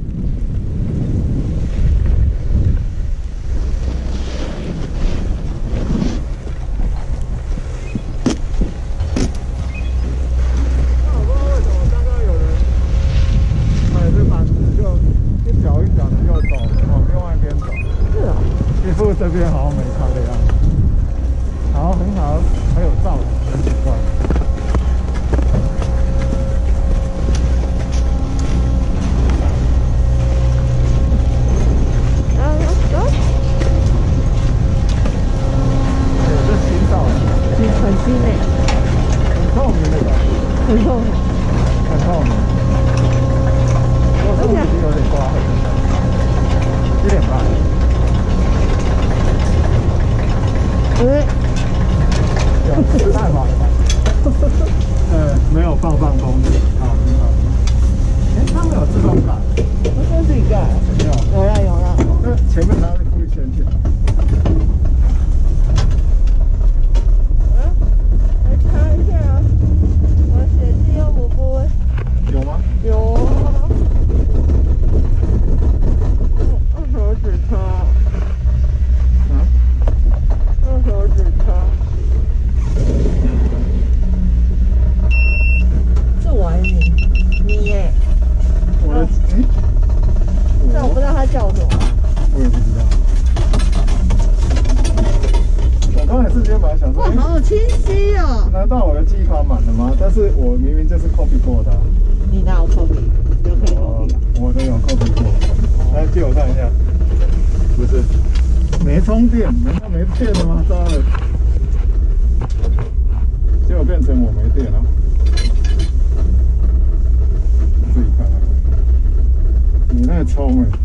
那我不知道为什么刚刚有人买这板子就一脚一脚的又走往另外一边走。 是啊。 一副这边好像没开的样子。好，很好，还有照的，很奇怪。 很新诶， 很透明那个， 很透明， 很透明。我说已经有点刮痕，有点慢。 哎， 有太好了吧？呃，没有放放风的，好，很好。哎，他们有自动杆， 我说自己盖， 没有， 有啦有啦。 那前面它会故意先进。有吗？ 有啊，二手纸车。 啊？ 二手纸车。是我还是你？你耶。 我的，哎、欸， 但我不知道它叫什么。 我也不知道。我刚才瞬间本来想说， 哇，好清晰哦！ 难道我的记忆卡满了吗？但是我明明就是 copy 过的、啊。 你哪有 copy？ 你就可以 copy 啊。 我的有 copy 过。来借我看一下。不是，没充电，难道没电了吗？糟了，结果变成我没电了。自己看看。你那个充哎，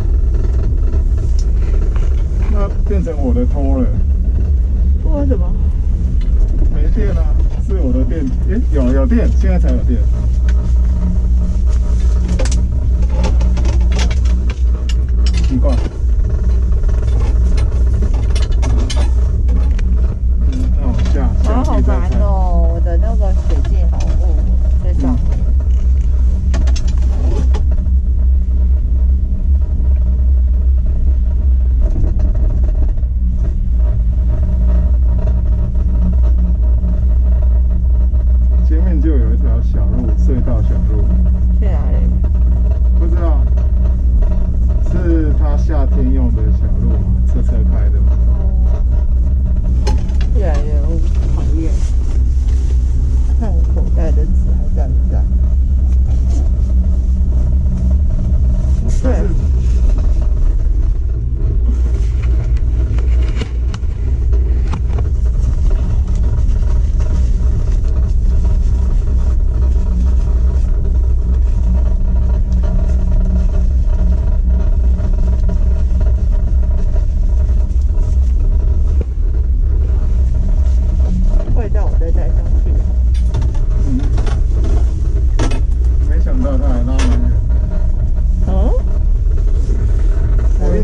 那变成我的拖了。 为什么？ 没电啊，是我的电。诶，有有电，现在才有电。奇怪。嗯，那我下下好烦哦，我的那个水镜好雾在上面。 前面就有一条小路，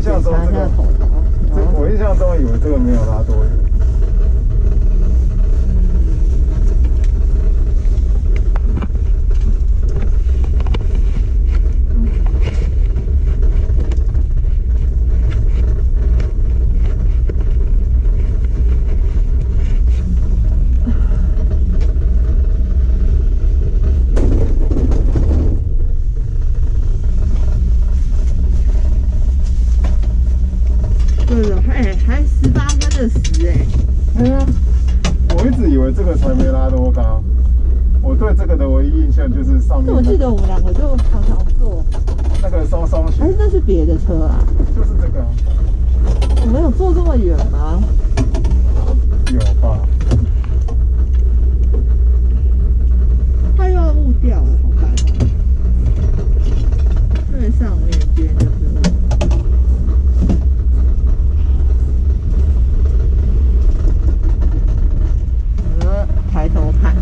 象中这个，这我印象中以为这个没有拉多远。这个才没拉多高，我对这个的唯一印象就是上面、那個。 我记得我们两个就常常坐那个松松雪， 还是那是别的车啊？ 就是这个。 我们有坐这么远吗？ 有吧？ 它又要雾掉了，好烦哦！最上面边就是雾。抬头看，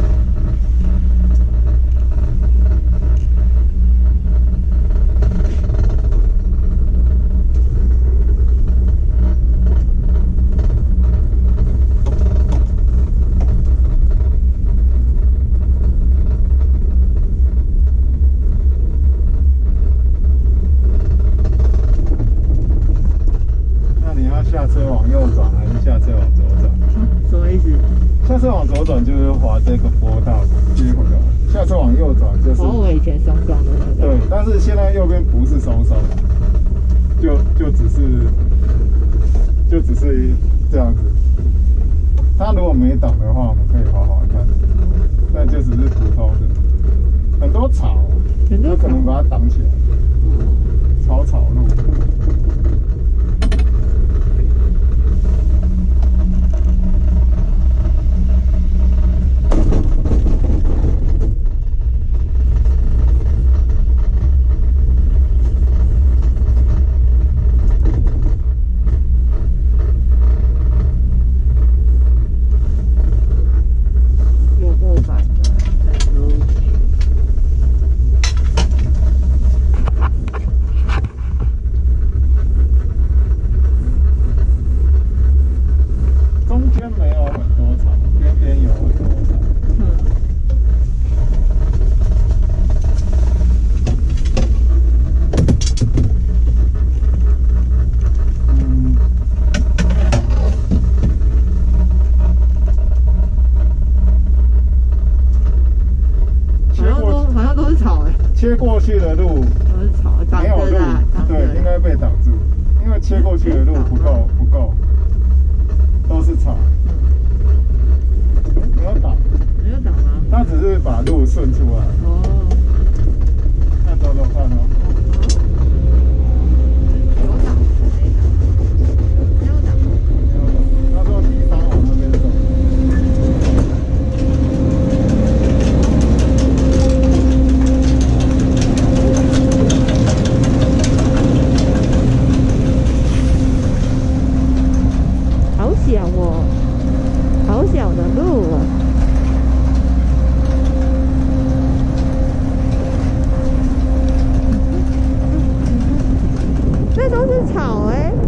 那你要下车往右转还是下车往左转？ 嗯、什么意思？ 下车往左转就是滑这个坡道接回来，下车往右转就是。 哦，我以前松松的那个。 对，但是现在右边不是松松，就就只是就只是这样子。它如果没挡的话，我们可以滑滑看，但就只是普通的，很多草，有可能把它挡起来，草草路。切过去的路没有路，对，应该被挡住，因为切过去的路不够不够，都是草。没有挡， 没有挡吗？ 他只是把路顺出来。哦。看走走看哦。 有挡，没挡，没有挡。 没有挡。他说第三往那边走。 小哦，好小的路哦。这都是草哎、欸。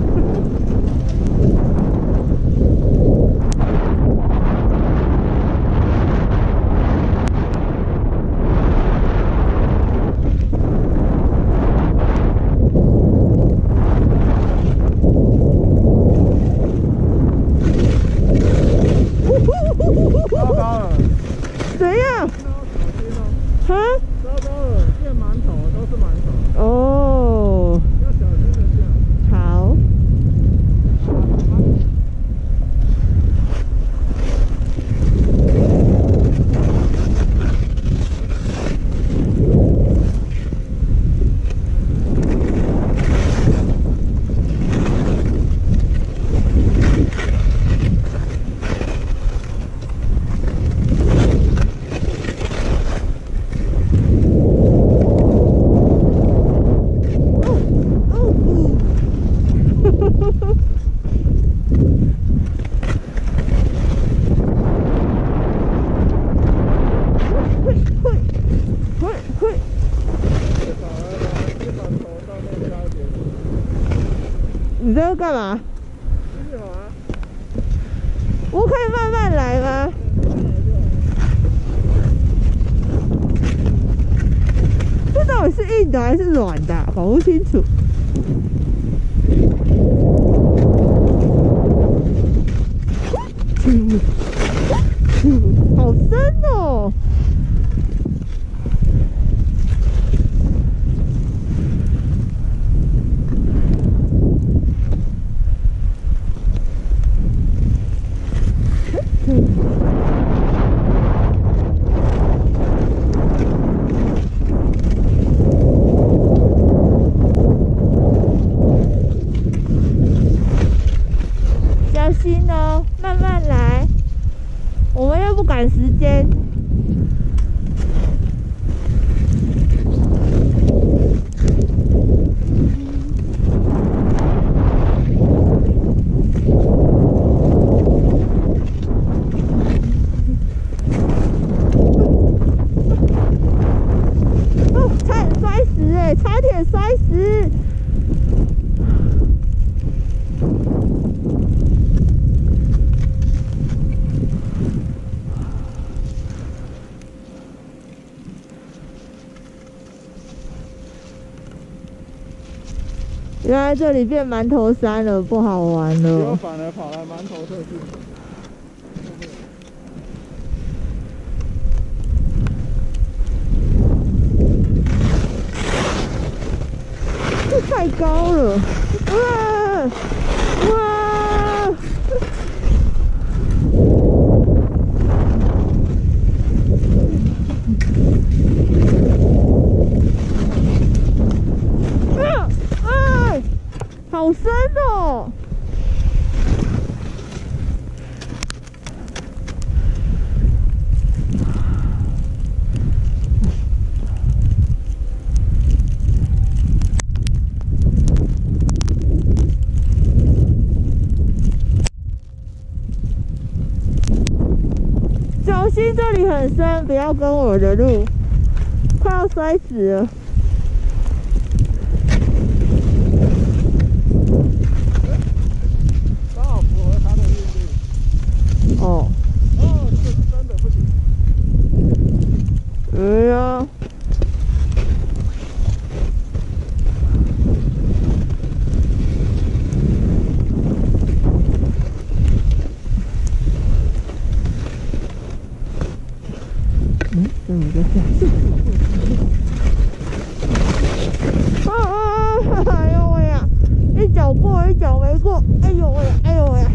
好。 你在干嘛？ 是吗？ 我可以慢慢来吗？这到底是硬的还是软的、啊？搞不清楚。好深哦！小心哦，慢慢来，我们又不赶时间。哦，差点摔死哎，差点摔死！原来这里变馒头山了，不好玩了。 我反而跑来馒头特区。 这太高了！哇哇！啊啊！好深哦！小心，这里很深，不要跟我的路，快要摔死了。 刚好符合他的韵律。 哦。 哦，这是真的不行。 对呀。嗯，这有个下去。啊啊！哎呦喂呀！一脚过，一脚没过。哎呦喂呀！哎呦喂呀！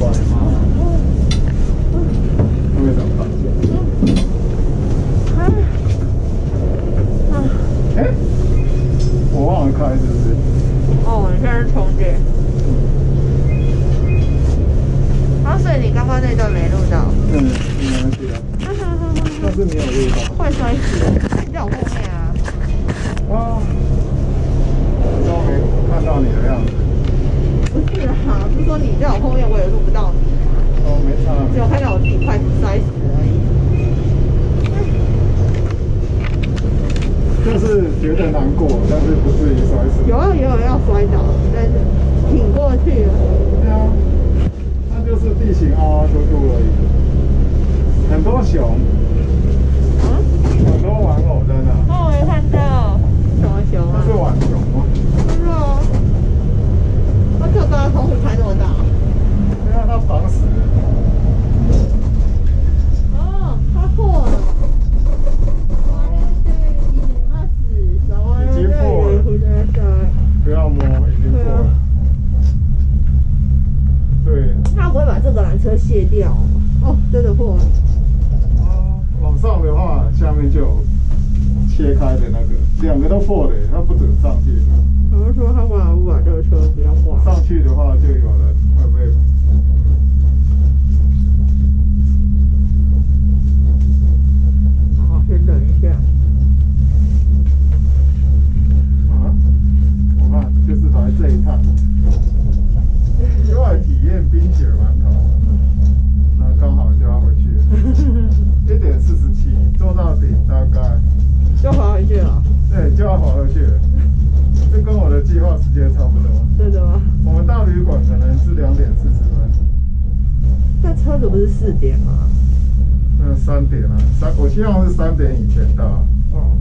乖吗？他为什么放假？哎，我忘了开是不是？ 哦，你现在是重叠。啊，所以你刚刚那段没录到。 嗯，没关系啊。但是你有录到。 会摔死，你在我后面啊。 啊，我都没看到你的样子。 不是啊，不是说你在我后面，我也录不到你。 哦，没差。 只有看到我自己快摔死而已。 就是觉得难过，但是不至于摔死。 有啊，也有要摔倒，但是挺过去了。 对啊，那就是地形凹凹凸凸而已。很多熊， 啊？ 很多玩偶在那。 哦，我没看到。什么熊啊？ 那是浣熊吗？ 是哦。那这刚刚窗户开那么大。 对啊，它绑死了。 哦，它破了。 已经破了，不要摸，已经破了。对。 它不会把这个缆车卸掉哦？真的破了。 哦，往上的话，下面就有切开的那个，两个都破的，它不准上去。 我是说，他为什么不把这个车不要挂？ 上去的话，就有人会被。 好，先等一下。 就是来这一趟，就来体验冰雪馒头，那刚好就要回去了。一点四十七，坐到底大概就滑回去了。 对，就要滑回去了。这跟我的计划时间差不多。 真的吗？ 我们到旅馆可能是两点四十分。 但车子不是四点吗？ 嗯，三点啊，三，我希望是三点以前到。 哦。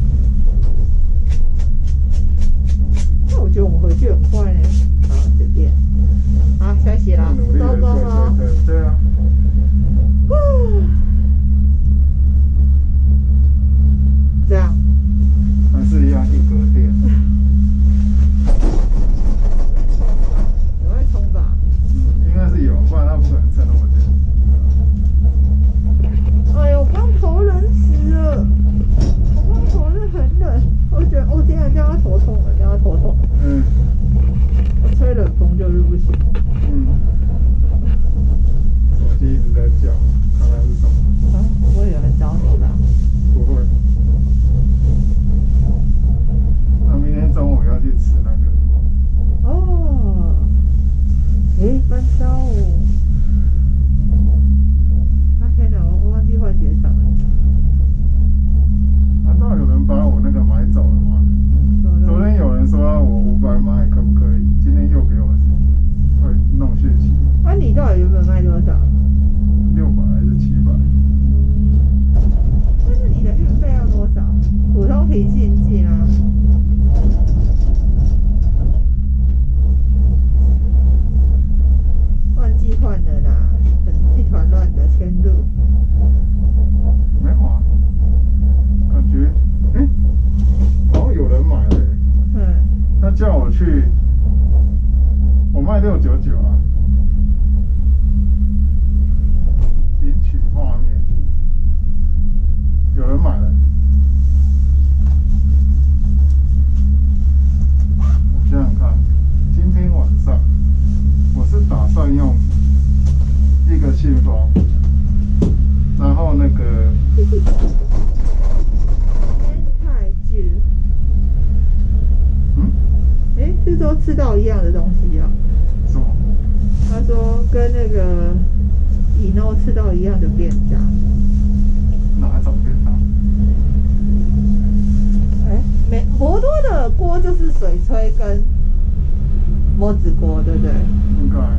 那我觉得我们回去很快呢。好，随便。好，休息了，收工了。 对对对啊。 这样。 还是一样一格电。 有会冲吧？ 嗯，应该是有，不然它不可能撑那么久。 哎呦，光头冷死了！我光头是很冷，我觉得我天啊，这样头痛了，这样头痛。 嗯。 我吹冷风就是不行。 嗯。手机一直在叫，看看是什么。 啊，不会有人找你吧？ 不会。那明天中午要去吃那个。 哦。诶，班烧哦。啊天哪，我忘记换雪场了。 难道有人把我那个买走了吗？昨天有人说要我五百买，可不可以？今天又给我会弄讯息。 啊，你到底原本卖多少？ 六百还是七百？ 但是你的运费要多少？普通平行计吗？忘记换了啦，很一团乱的签路。 没有啊，感觉哎、欸，好像有人买了、欸。嗯。他叫我去，我卖六九九啊。领取画面，有人买了。我想想看，今天晚上我是打算用一个信封，然后那个。 太久。 嗯？ 哎，是说吃到一样的东西啊？ 什么？ 他说跟那个。以诺吃到一样的便当， 哪一种便当？ 哎，美摩多的锅就是水炊跟摸子锅，对不对？ 应该。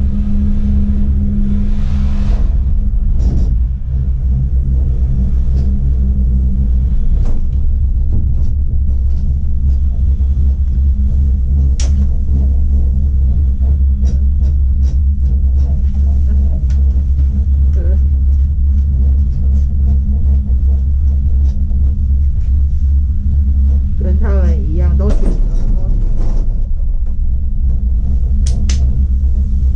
跟他们一样，都选择了摸子锅。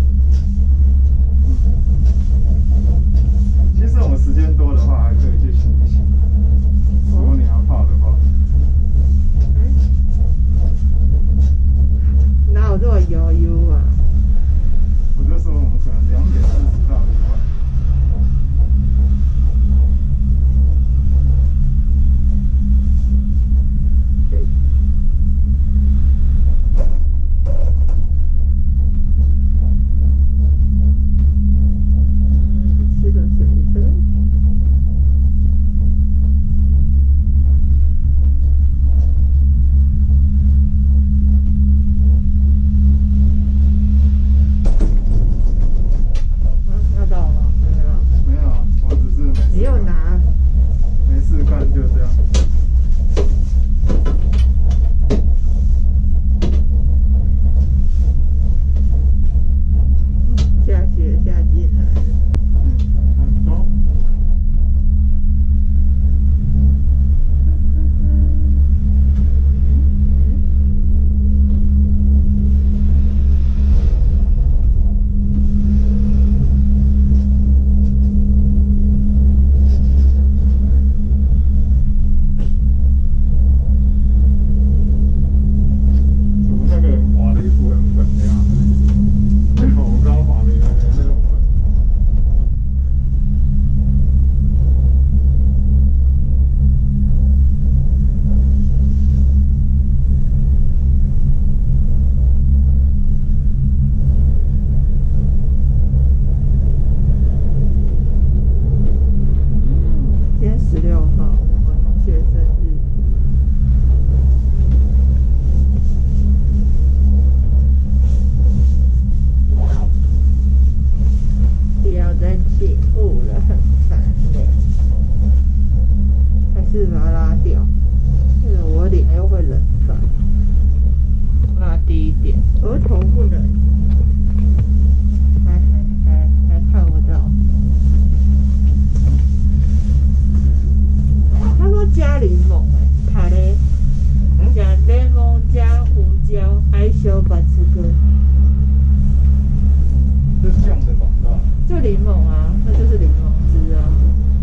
柠檬啊，那就是柠檬汁啊。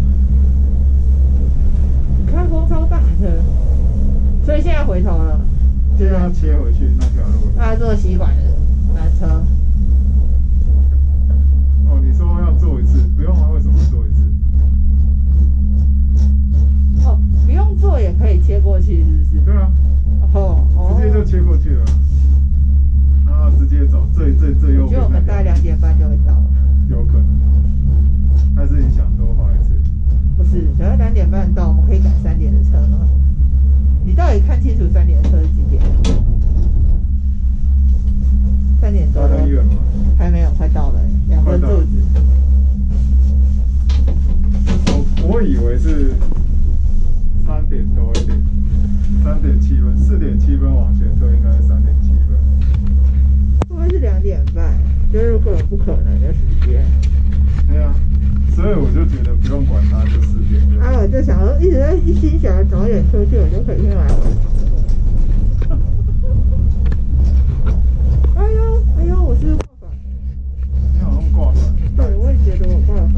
你看风超大的，所以现在回头了， 现在要切回去那条路。 他坐吸管的缆车。 哦，你说要坐一次，不用啊？为什么坐一次？ 哦，不用坐也可以切过去，是不是？ 对啊。 哦， 直接就切过去了，然后直接走最最最右边。我觉得我们大概两点半就会到了。 有可能，还是你想多滑一次？ 不是，只要两点半到，我们可以赶三点的车吗？你到底看清楚三点的车是几点？三点多。 很远吗？ 还没有，快到了，两个柱子。 我我以为是三点多一点，三点七分，四点七分往前推，应该是三点七分。 会不会是两点半？就是根本不可能的时间。 对啊，所以我就觉得不用管它，就四点就。 啊，我就想说，一直在一心想要早点出去，我就可以去买晚餐。哎呦哎呦，我是挂反。 你好像挂反。 对，我也觉得我挂反。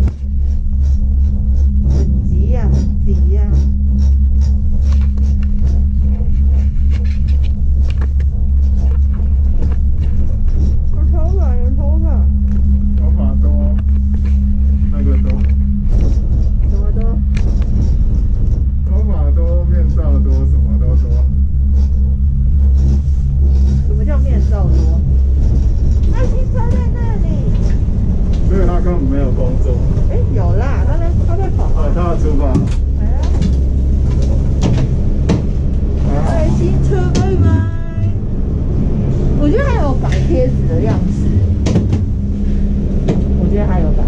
很急呀、啊，很急呀、啊。有头发，有头发。 头发多，那个多。 什么多？ 头发多，面罩多，什么都多。 什么叫面罩多？爱心车在那里。 所以他根本没有工作。 哎，有啦，他在他在跑啊。 哦，他要出发。 哎呀。爱心车，拜拜。我觉得还有改贴纸的样式。我觉得还有改。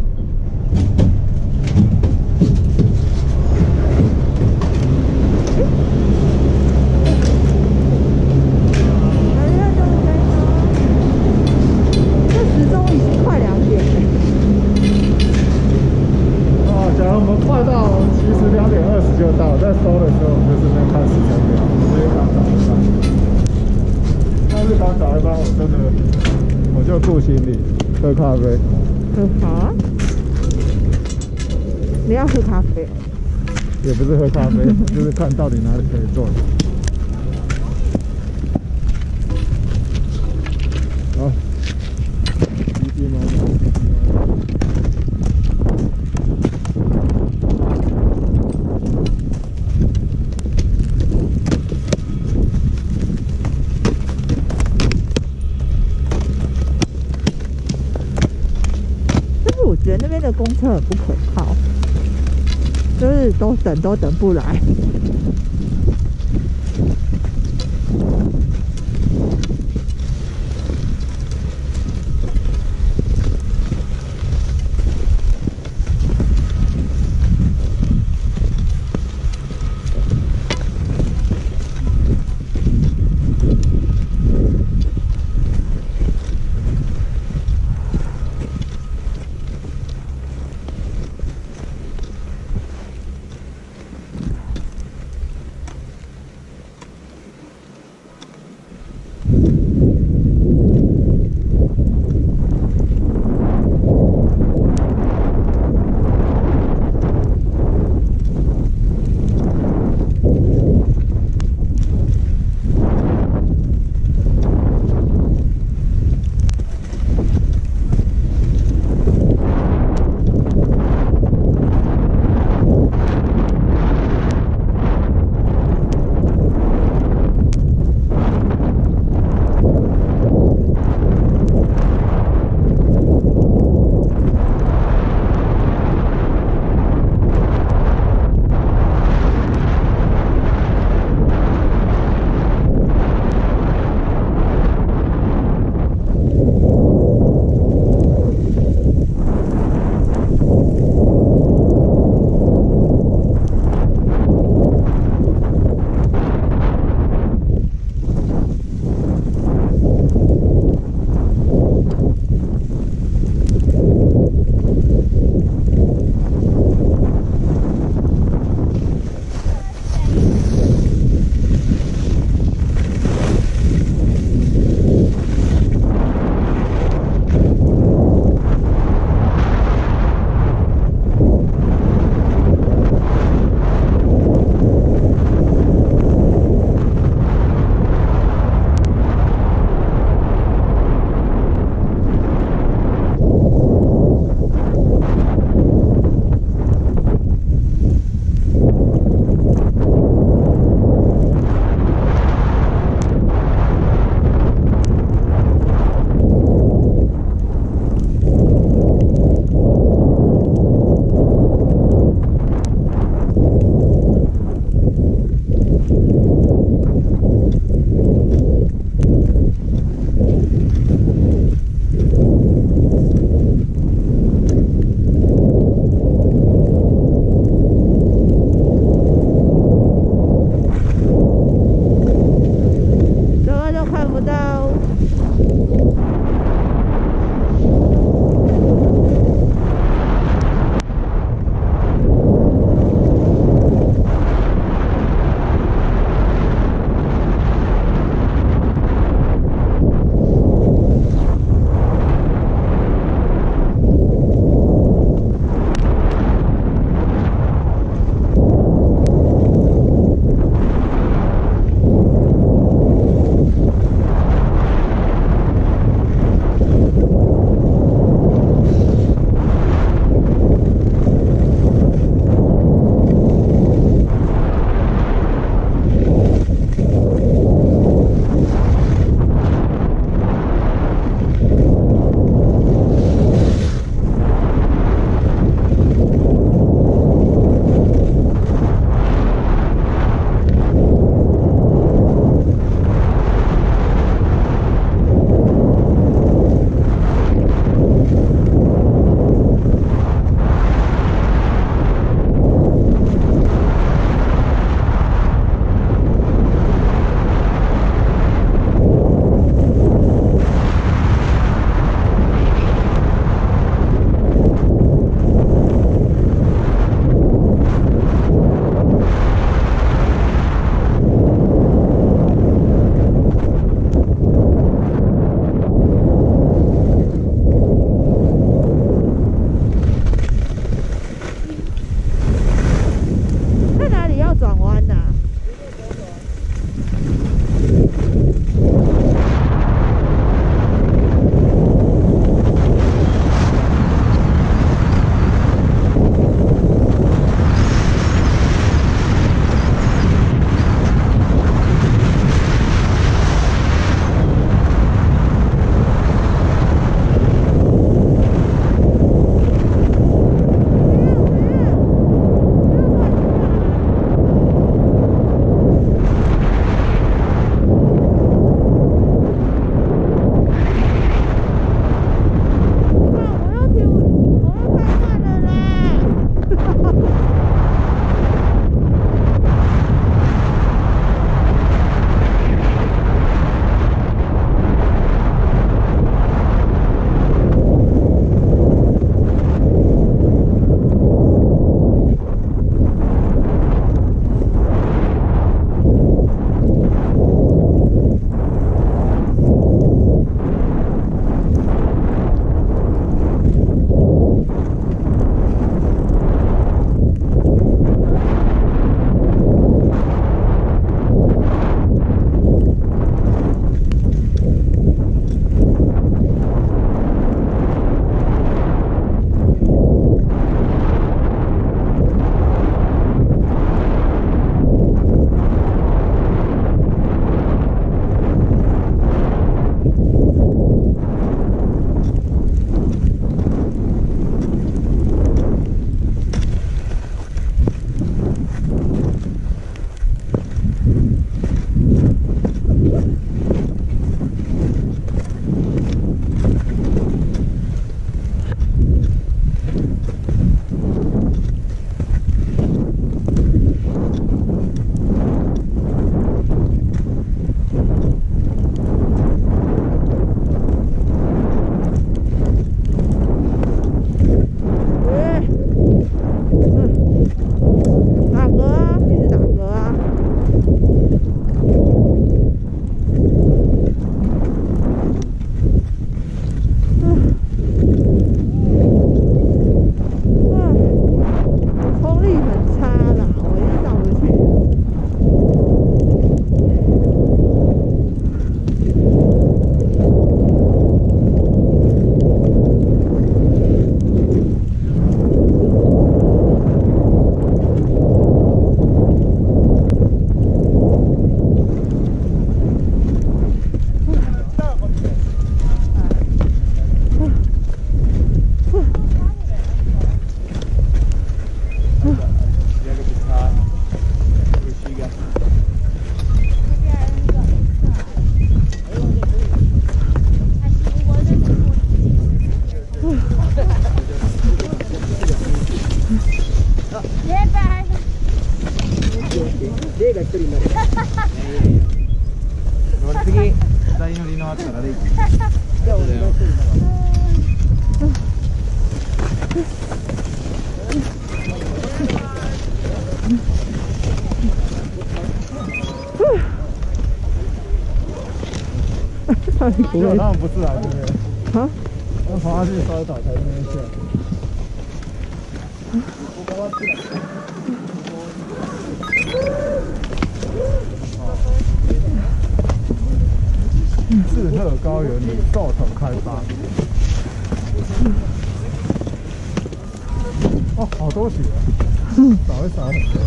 就到，在收的时候我们就顺便看时程表，所以刚早一班。但是刚早一班，我真的我就顾行李，喝咖啡。 嗯，好啊。你要喝咖啡？ 也不是喝咖啡，就是看到底哪里可以坐。好，急急忙忙，急急忙忙。 那边的公车很不可靠，就是都等都等不来。 人乗れ。俺次ふたり乗りのあったらでいい。じゃあ俺が一人乗ろ结果他们不是来这边。 啊？ 他们跑下去烧岛才那边去。志贺高原的兽头开发。哦，好多雪啊！扫一扫很多。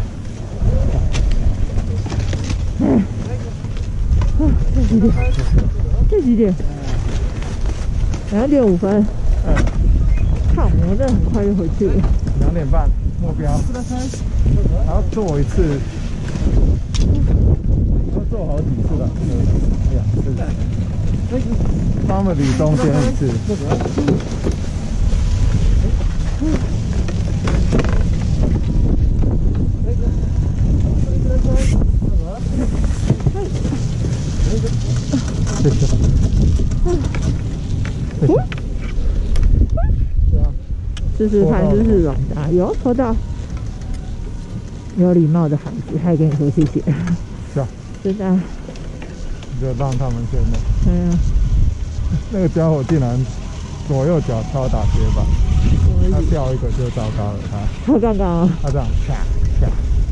这几点？这几点？两点五分。 嗯。 看，我们这很快就回去了。 两点半目标。还要做一次，要做好几次了，两次。Family中间一次。谢谢。谢谢。 试试看，试试软的，有抽到。有礼貌的孩子，还跟你说谢谢。 是啊。 真的。 你就让他们先的。 对啊。 那个家伙竟然左右脚超打斜板，他掉一个就糟糕了。他。 他刚刚啊。 他这样啪啪。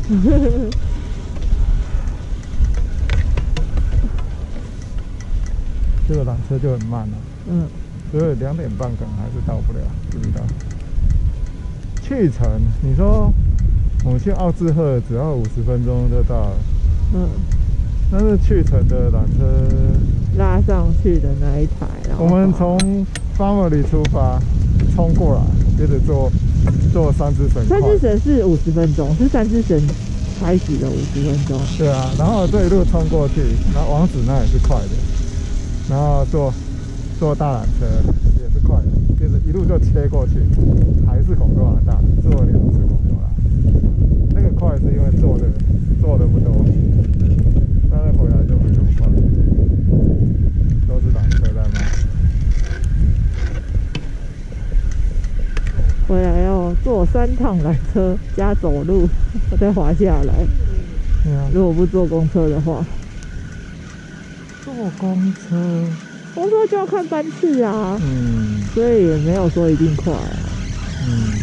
这个缆车就很慢了。嗯。所以两点半可能还是到不了，不知道。去程，你说我们去奥志贺只要五十分钟就到了。嗯。但是去程的缆车拉上去的那一台，然后我们从 Family 出发，冲过来，接着坐坐三之神。 三之神是五十分钟，是三之神开始的五十分钟。 对啊，然后这一路冲过去，然后王子那也是快的，然后坐坐大缆车也是快的，接着一路就切过去，还是拱多拉大，坐了两次拱多拉。那个快是因为坐的坐的不多，但是回来就没那么快，都是缆车在卖。 回来要坐三趟缆车加走路，我再滑下来。 对啊， 如果不坐公车的话， 坐公车， 公车就要看班次啊。 嗯， 所以也没有说一定快啊。 嗯。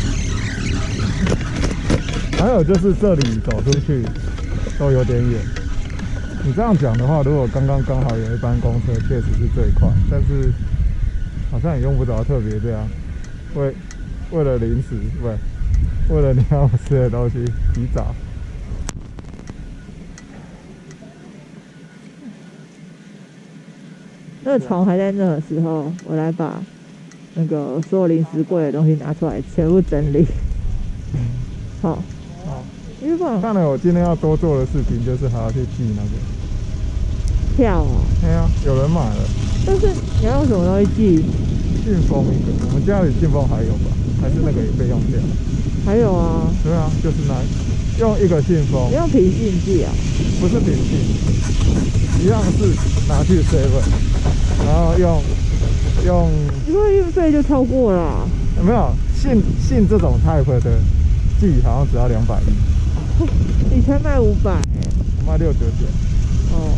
还有就是这里走出去都有点远。你这样讲的话，如果刚刚刚好有一班公车，确实是最快，但是好像也用不着特别这样，为为了临时，不，为了你要吃的东西提早。 那个床还在那的时候，我来把那个所有零食柜的东西拿出来，全部整理。好。好。因为不然， 看来我今天要多做的事情就是还要去寄那个票哦。 对啊，有人买了。 但是你要用什么东西寄？ 信封一个，我们家里信封还有吧？还是那个也被用掉？ 还有啊。 对啊，就是那用一个信封。 你用平信寄啊？ 不是平信，一样是拿去 seven， 然后用用。 因为运费就超过了。 有没有信信这种 type 的寄好像只要两百一。 以前卖五百， 我卖六九九。 哦。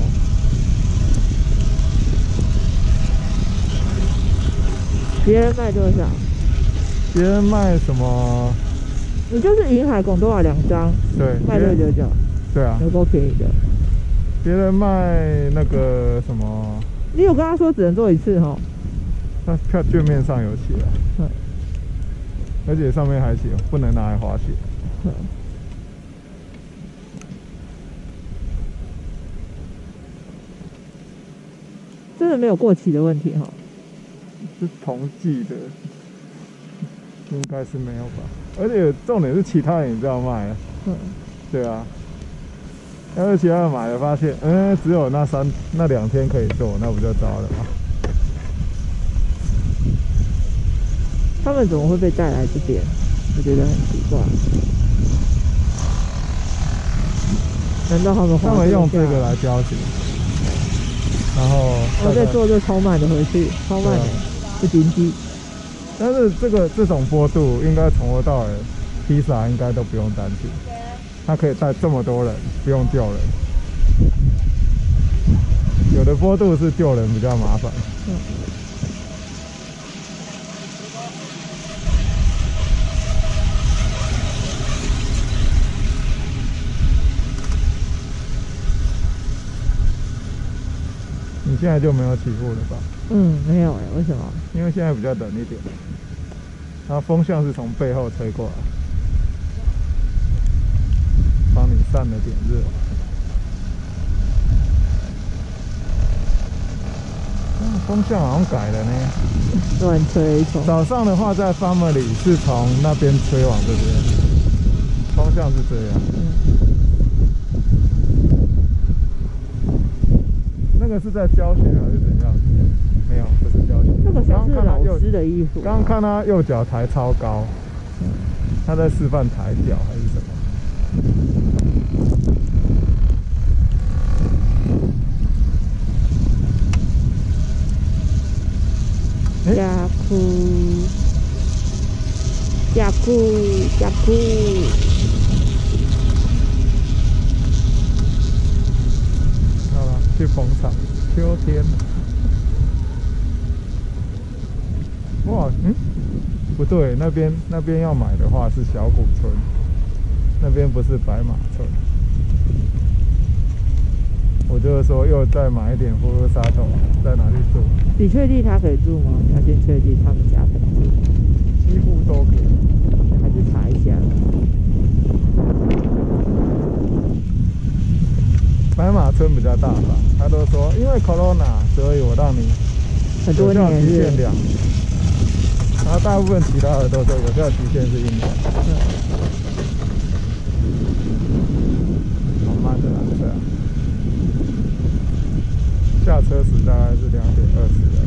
别人卖多少？ 别人卖什么？ 你就是银海拱多少两张？ 对， 卖六九九。 对啊， 有够便宜的。 别人卖那个什么？ 你有跟他说只能做一次哈？ 那票券面上有写啊。 对。 而且上面还写不能拿来滑雪。嗯。 真的没有过期的问题哈。 是同季的，应该是没有吧？而且重点是其他人也这样卖啊。嗯。对啊。要是其他人买了发现，嗯，只有那三那两天可以做，那不就糟了吗？ 他们怎么会被带来这边？我觉得很奇怪。 难道他们他们用这个来交情，然后我再坐这超慢的回去，超慢的，不经济。 但是这个这种坡度，应该从头到尾，披萨应该都不用担心，它可以带这么多人，不用救人。有的坡度是救人比较麻烦。嗯。你现在就没有起雾了吧？ 嗯，没有哎，为什么？ 因为现在比较冷一点，它风向是从背后吹过来，帮你散了点热。嗯，风向好像改了呢， 乱吹一通。 早上的话，在 Family 是从那边吹往这边，方向是这样。嗯。那个是在教学还是怎样？没有，不是教学。 那个像是老师的衣服。 刚刚看他右脚抬超高，他在示范抬脚还是什么？ 加库，加库，加库。 去捧场，秋天。哇，嗯，不对，那边那边要买的话是小谷村，那边不是白马村。我就是说，又再买一点呼噜沙头，在哪里住？ 你确定他可以住吗？你要先确定他们家可以住。 几乎都可以， 还是查一下。 白马村比较大吧，他都说因为 Corona， 所以我让你很多年有效期限两年，然后大部分其他的都说有效期限是一年。好慢的啦，对啊。下车时大概是两点二十了。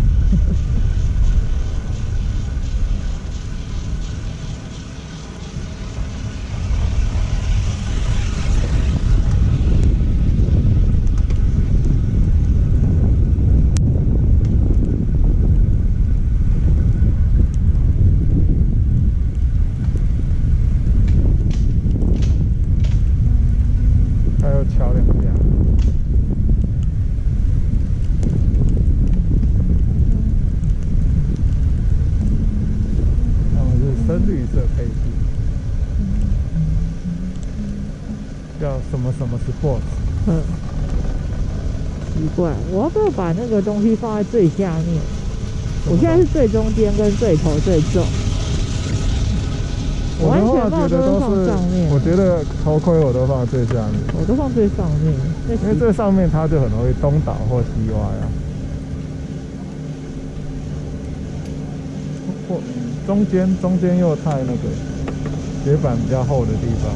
绿色配置，叫什么什么 Sports？ 嗯，奇怪，我要不要把那个东西放在最下面？我现在是最中间跟最头最重。我完全帽都是放上面。 我觉得头盔我都放最下面。 我都放最上面， 因为最上面它就很容易东倒或西歪啊。或中间中间又太那个铁板比较厚的地方。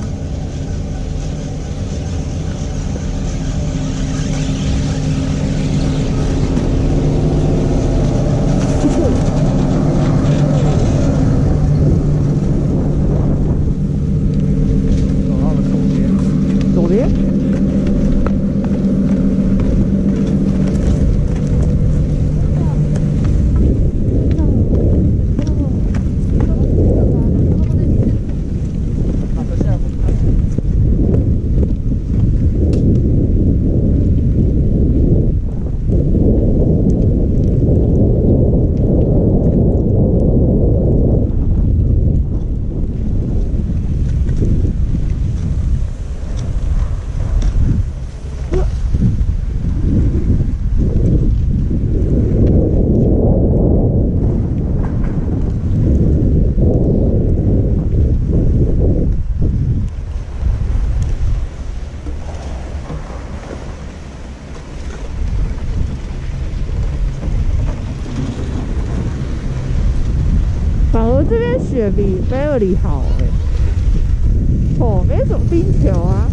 这边雪比 Beverly 好哎、欸，哦，没什么冰球啊。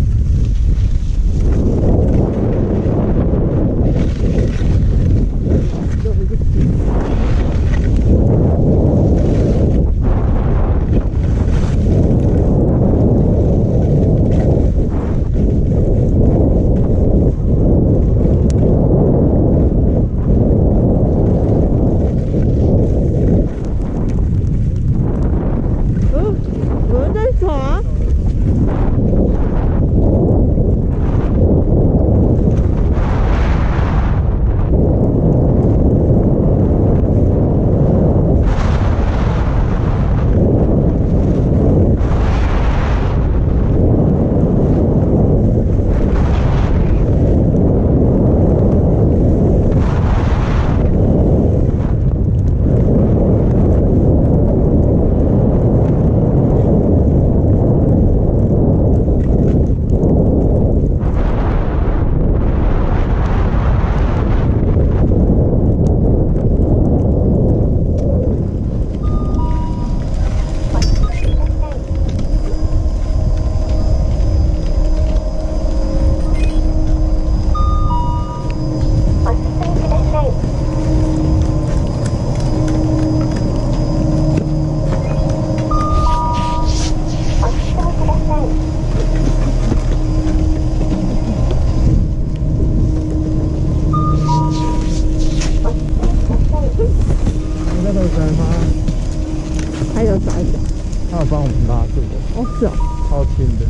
要撒一撒。 他有帮我们拉住的。 哦，是哦。 超轻的。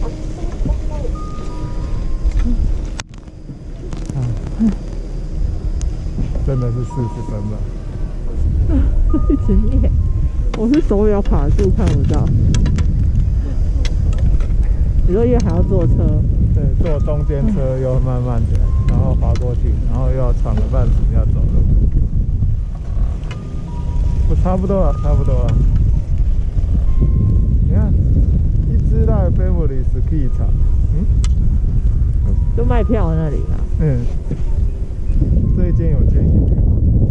嗯。真的是四十分吧？ 一直念，我是手表卡住看不到。你说因为还要坐车？ 对，坐中间车又慢慢的，然后滑过去，然后又要喘个半死要走路。不，差不多了，差不多了。你看，一只那 Beverly Ski 场，嗯， 就卖票那里嘛。 嗯，这一间有间饮料。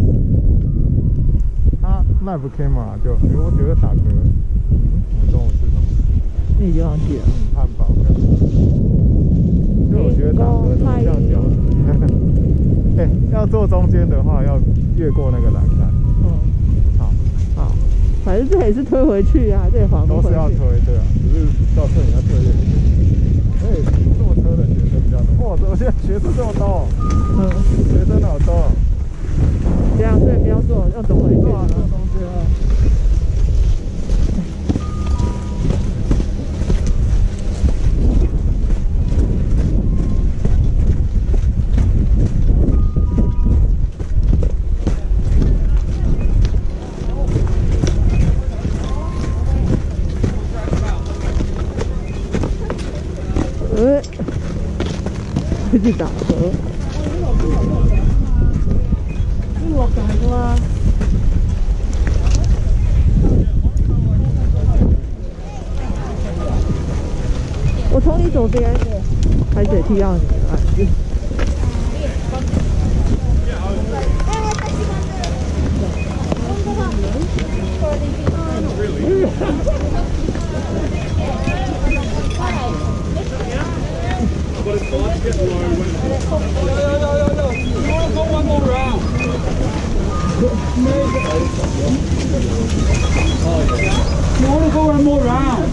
他 Live Camera 就，因为我觉得打嗝。嗯，我中午吃什么？ 你已经忘记了。 嗯，汉堡的。因为我觉得打嗝怎么像饺子？哎、欸，要坐中间的话，要越过那个栏杆。 嗯， 好， 好，反正这也是推回去啊，这也还不回去。 都是要推，对啊，只是到这里要推越远。所以坐车的学生比较多。哇，怎么现在学生这么多？嗯，学生好多。 这样，所以不要坐，要走回去。 坐中间啊。 呃，去打嗝。是我改的吗？我从你左边开始踢到你了。 But it's hard to get low when it's... Yo, yo, yo, yo, yo. You want to go one more round? You want to go one more round?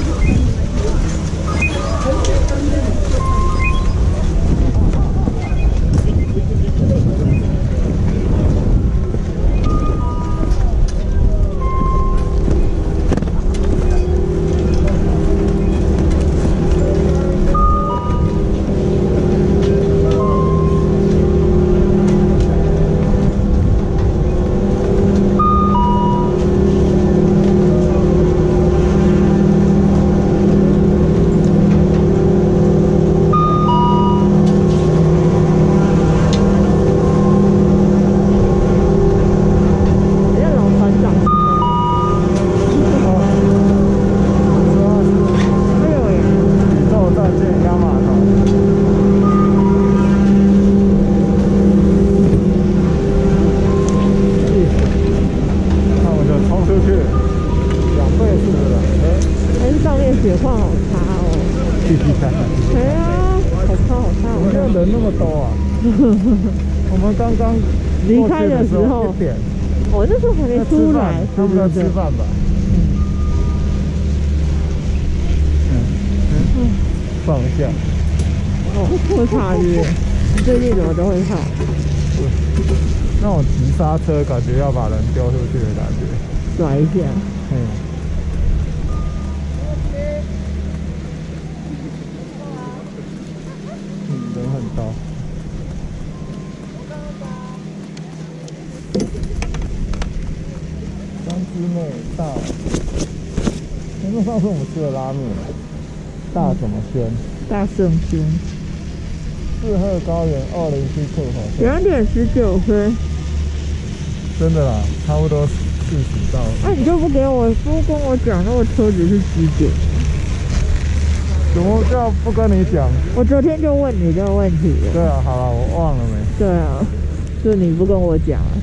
雪况好差哦。 继续看看。 对啊，好差好差。 怎么现在人那么多啊？我们刚刚离开的时候， 一点， 我那时候还没出来， 他们在吃饭吧？嗯嗯，放一下。 哦，会怕是不是？你最近怎么都会怕？ 那种急刹车，感觉要把人丢出去的感觉。 甩一下。 嗯。嗯，人很多。三之内大，因为上次我们吃的拉面，大什么轩？ 大圣轩。 四鹤高原二零七克火。 两点十九分。 真的啦，差不多四十到。 那、啊、你就不给我不跟我讲那个车子是几点？ 怎么叫不跟你讲？ 我昨天就问你这个问题了。 对啊，好了，我忘了没？ 对啊，就你不跟我讲啊。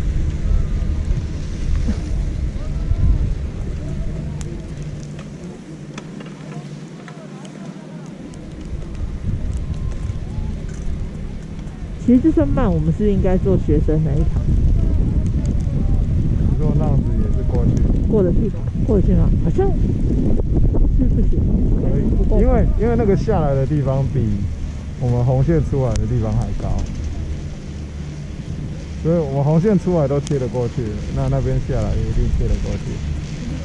其实就算慢，我们是应该做学生那一堂。 你说那样子也是过去？ 过得去吗？过得去吗？好像是不行。 可以，因为因为那个下来的地方比我们红线出来的地方还高，所以我们红线出来都切得过去，那那边下来也一定切得过去。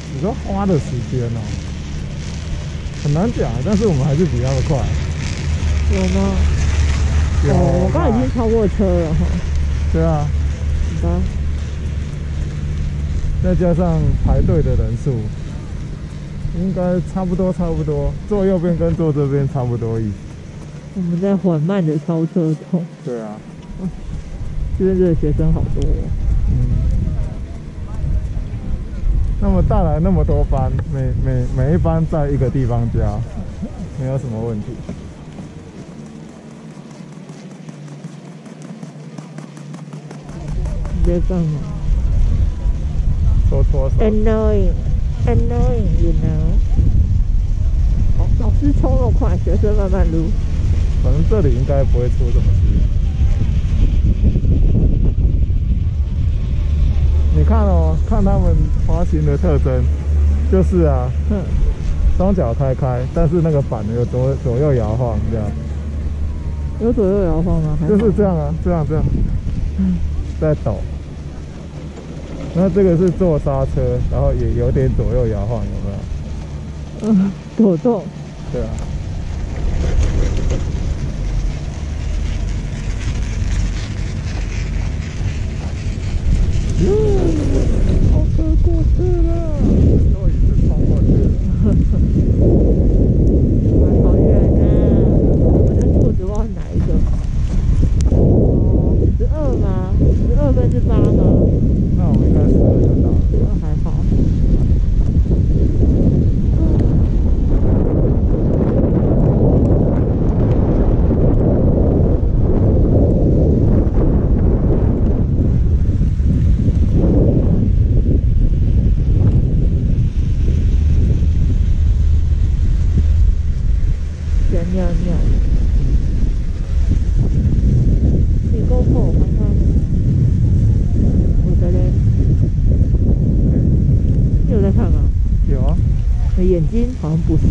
你说花的时间哦，很难讲，但是我们还是比他们快。 有吗？ 有哦，我刚才已经超过车了哈。 对啊。 好吧。 再加上排队的人数，应该差不多，差不多。坐右边跟坐这边差不多意思。 我们在缓慢的超车中。 对啊。 嗯、这边这个学生好多哦。 嗯。那么带来那么多班，每每每一班在一个地方加，没有什么问题。 你在干嘛？ 说搓手。 Annoying, annoying, you know。哦，老师冲那么快，学生慢慢撸。 反正这里应该不会出什么事。你看哦，看他们滑行的特征，就是啊，嗯，双脚开开，但是那个板有左左右摇晃这样。 有左右摇晃吗？ 就是这样啊，这样这样，在抖。那这个是做刹车，然后也有点左右摇晃，有没有？ 嗯，抖动。 对啊。哟，好车过去了，终于是冲过去了。 哇，好远啊！我的肚子忘了哪一个？哦，十二吗？十二分之八吗？ 那我们应该十二就到了。 十二还好。尿尿，你够破，我看看，我的嘞，你有在看吗？ 有啊。 你的眼睛好像不是。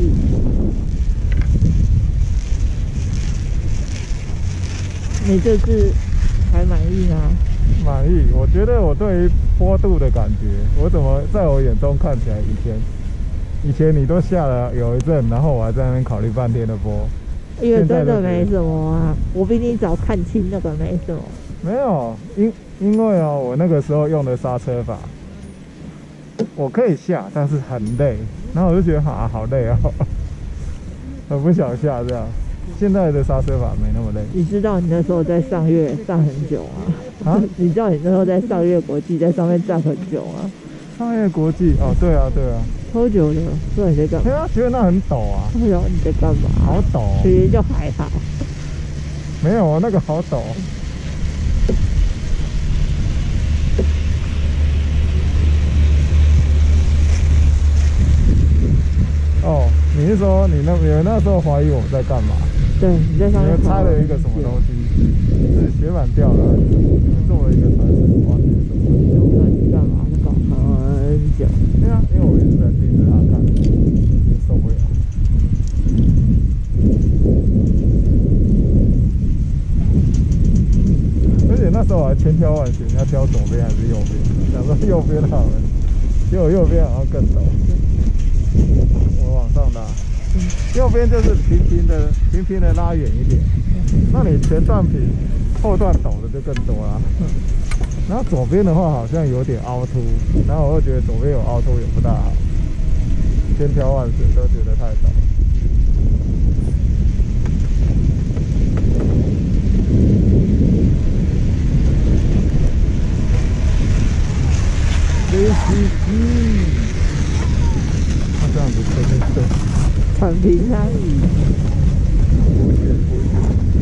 你这次还满意吗？ 满意，我觉得我对于坡度的感觉，我怎么在我眼中看起来以前。以前你都下了有一阵，然后我还在那边考虑半天的坡， 因为真的没什么啊，我比你早看清那个没什么。 没有，因因为哦，我那个时候用的刹车法，我可以下，但是很累，然后我就觉得啊，好累哦，很不想下这样。现在的刹车法没那么累。 你知道你那时候在上月上很久啊？啊？你知道你那时候在上月国际在上面站很久啊？ 上月国际哦，对啊，对啊。 超久的，不知道你在干嘛？ 对啊，觉得那很陡啊。 哎呦，你在干嘛？ 好陡、哦。 其实就还好。 没有啊，那个好陡。哦，你是说你那你们那时候怀疑我在干嘛？ 对，你在上面。 你们猜了一个什么东西？是雪板掉了，做了一个船身挖掘什么？ 就不知道你干嘛，就搞很久。 对啊，因为我一直在盯着他看，受不了。而且那时候我还千挑万选，要挑左边还是右边？想说右边好了，结果右边好像更陡。我往上拉，右边就是平平的，平平的拉远一点。那你前段平，后段陡的就更多啦。然后左边的话好像有点凹凸，然后我又觉得左边有凹凸也不大好，千挑万选都觉得太陡。飞机，嗯，那这样子可以对， 产品差异。 不是不是。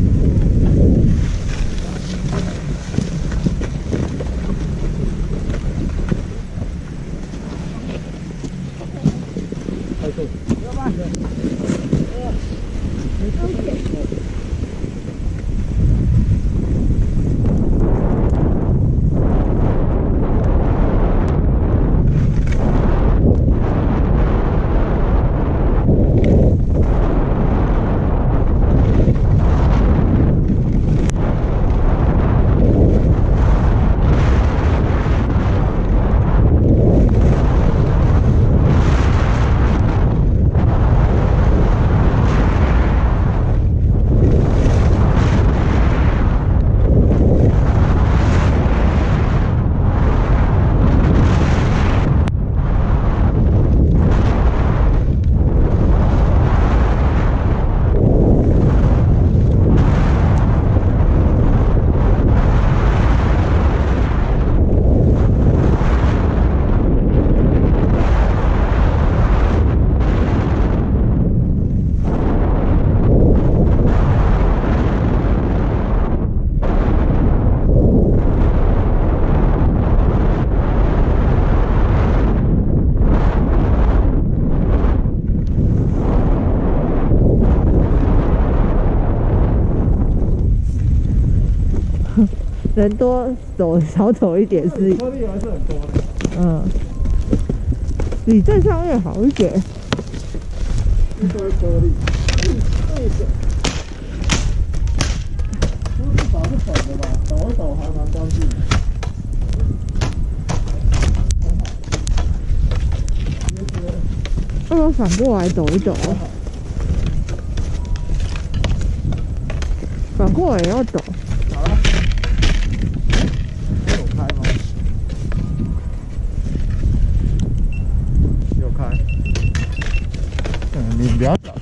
开动，要慢点。呃，没关系。 人多走少走一点是， 颗粒还是很多的。 嗯，比在上面好一点。 一堆颗粒，这个不是把是粉的吧？抖一抖还蛮干净的。 要不要反过来抖一抖？反过来也要抖。 好了，有开吗？有开。嗯，你不要找。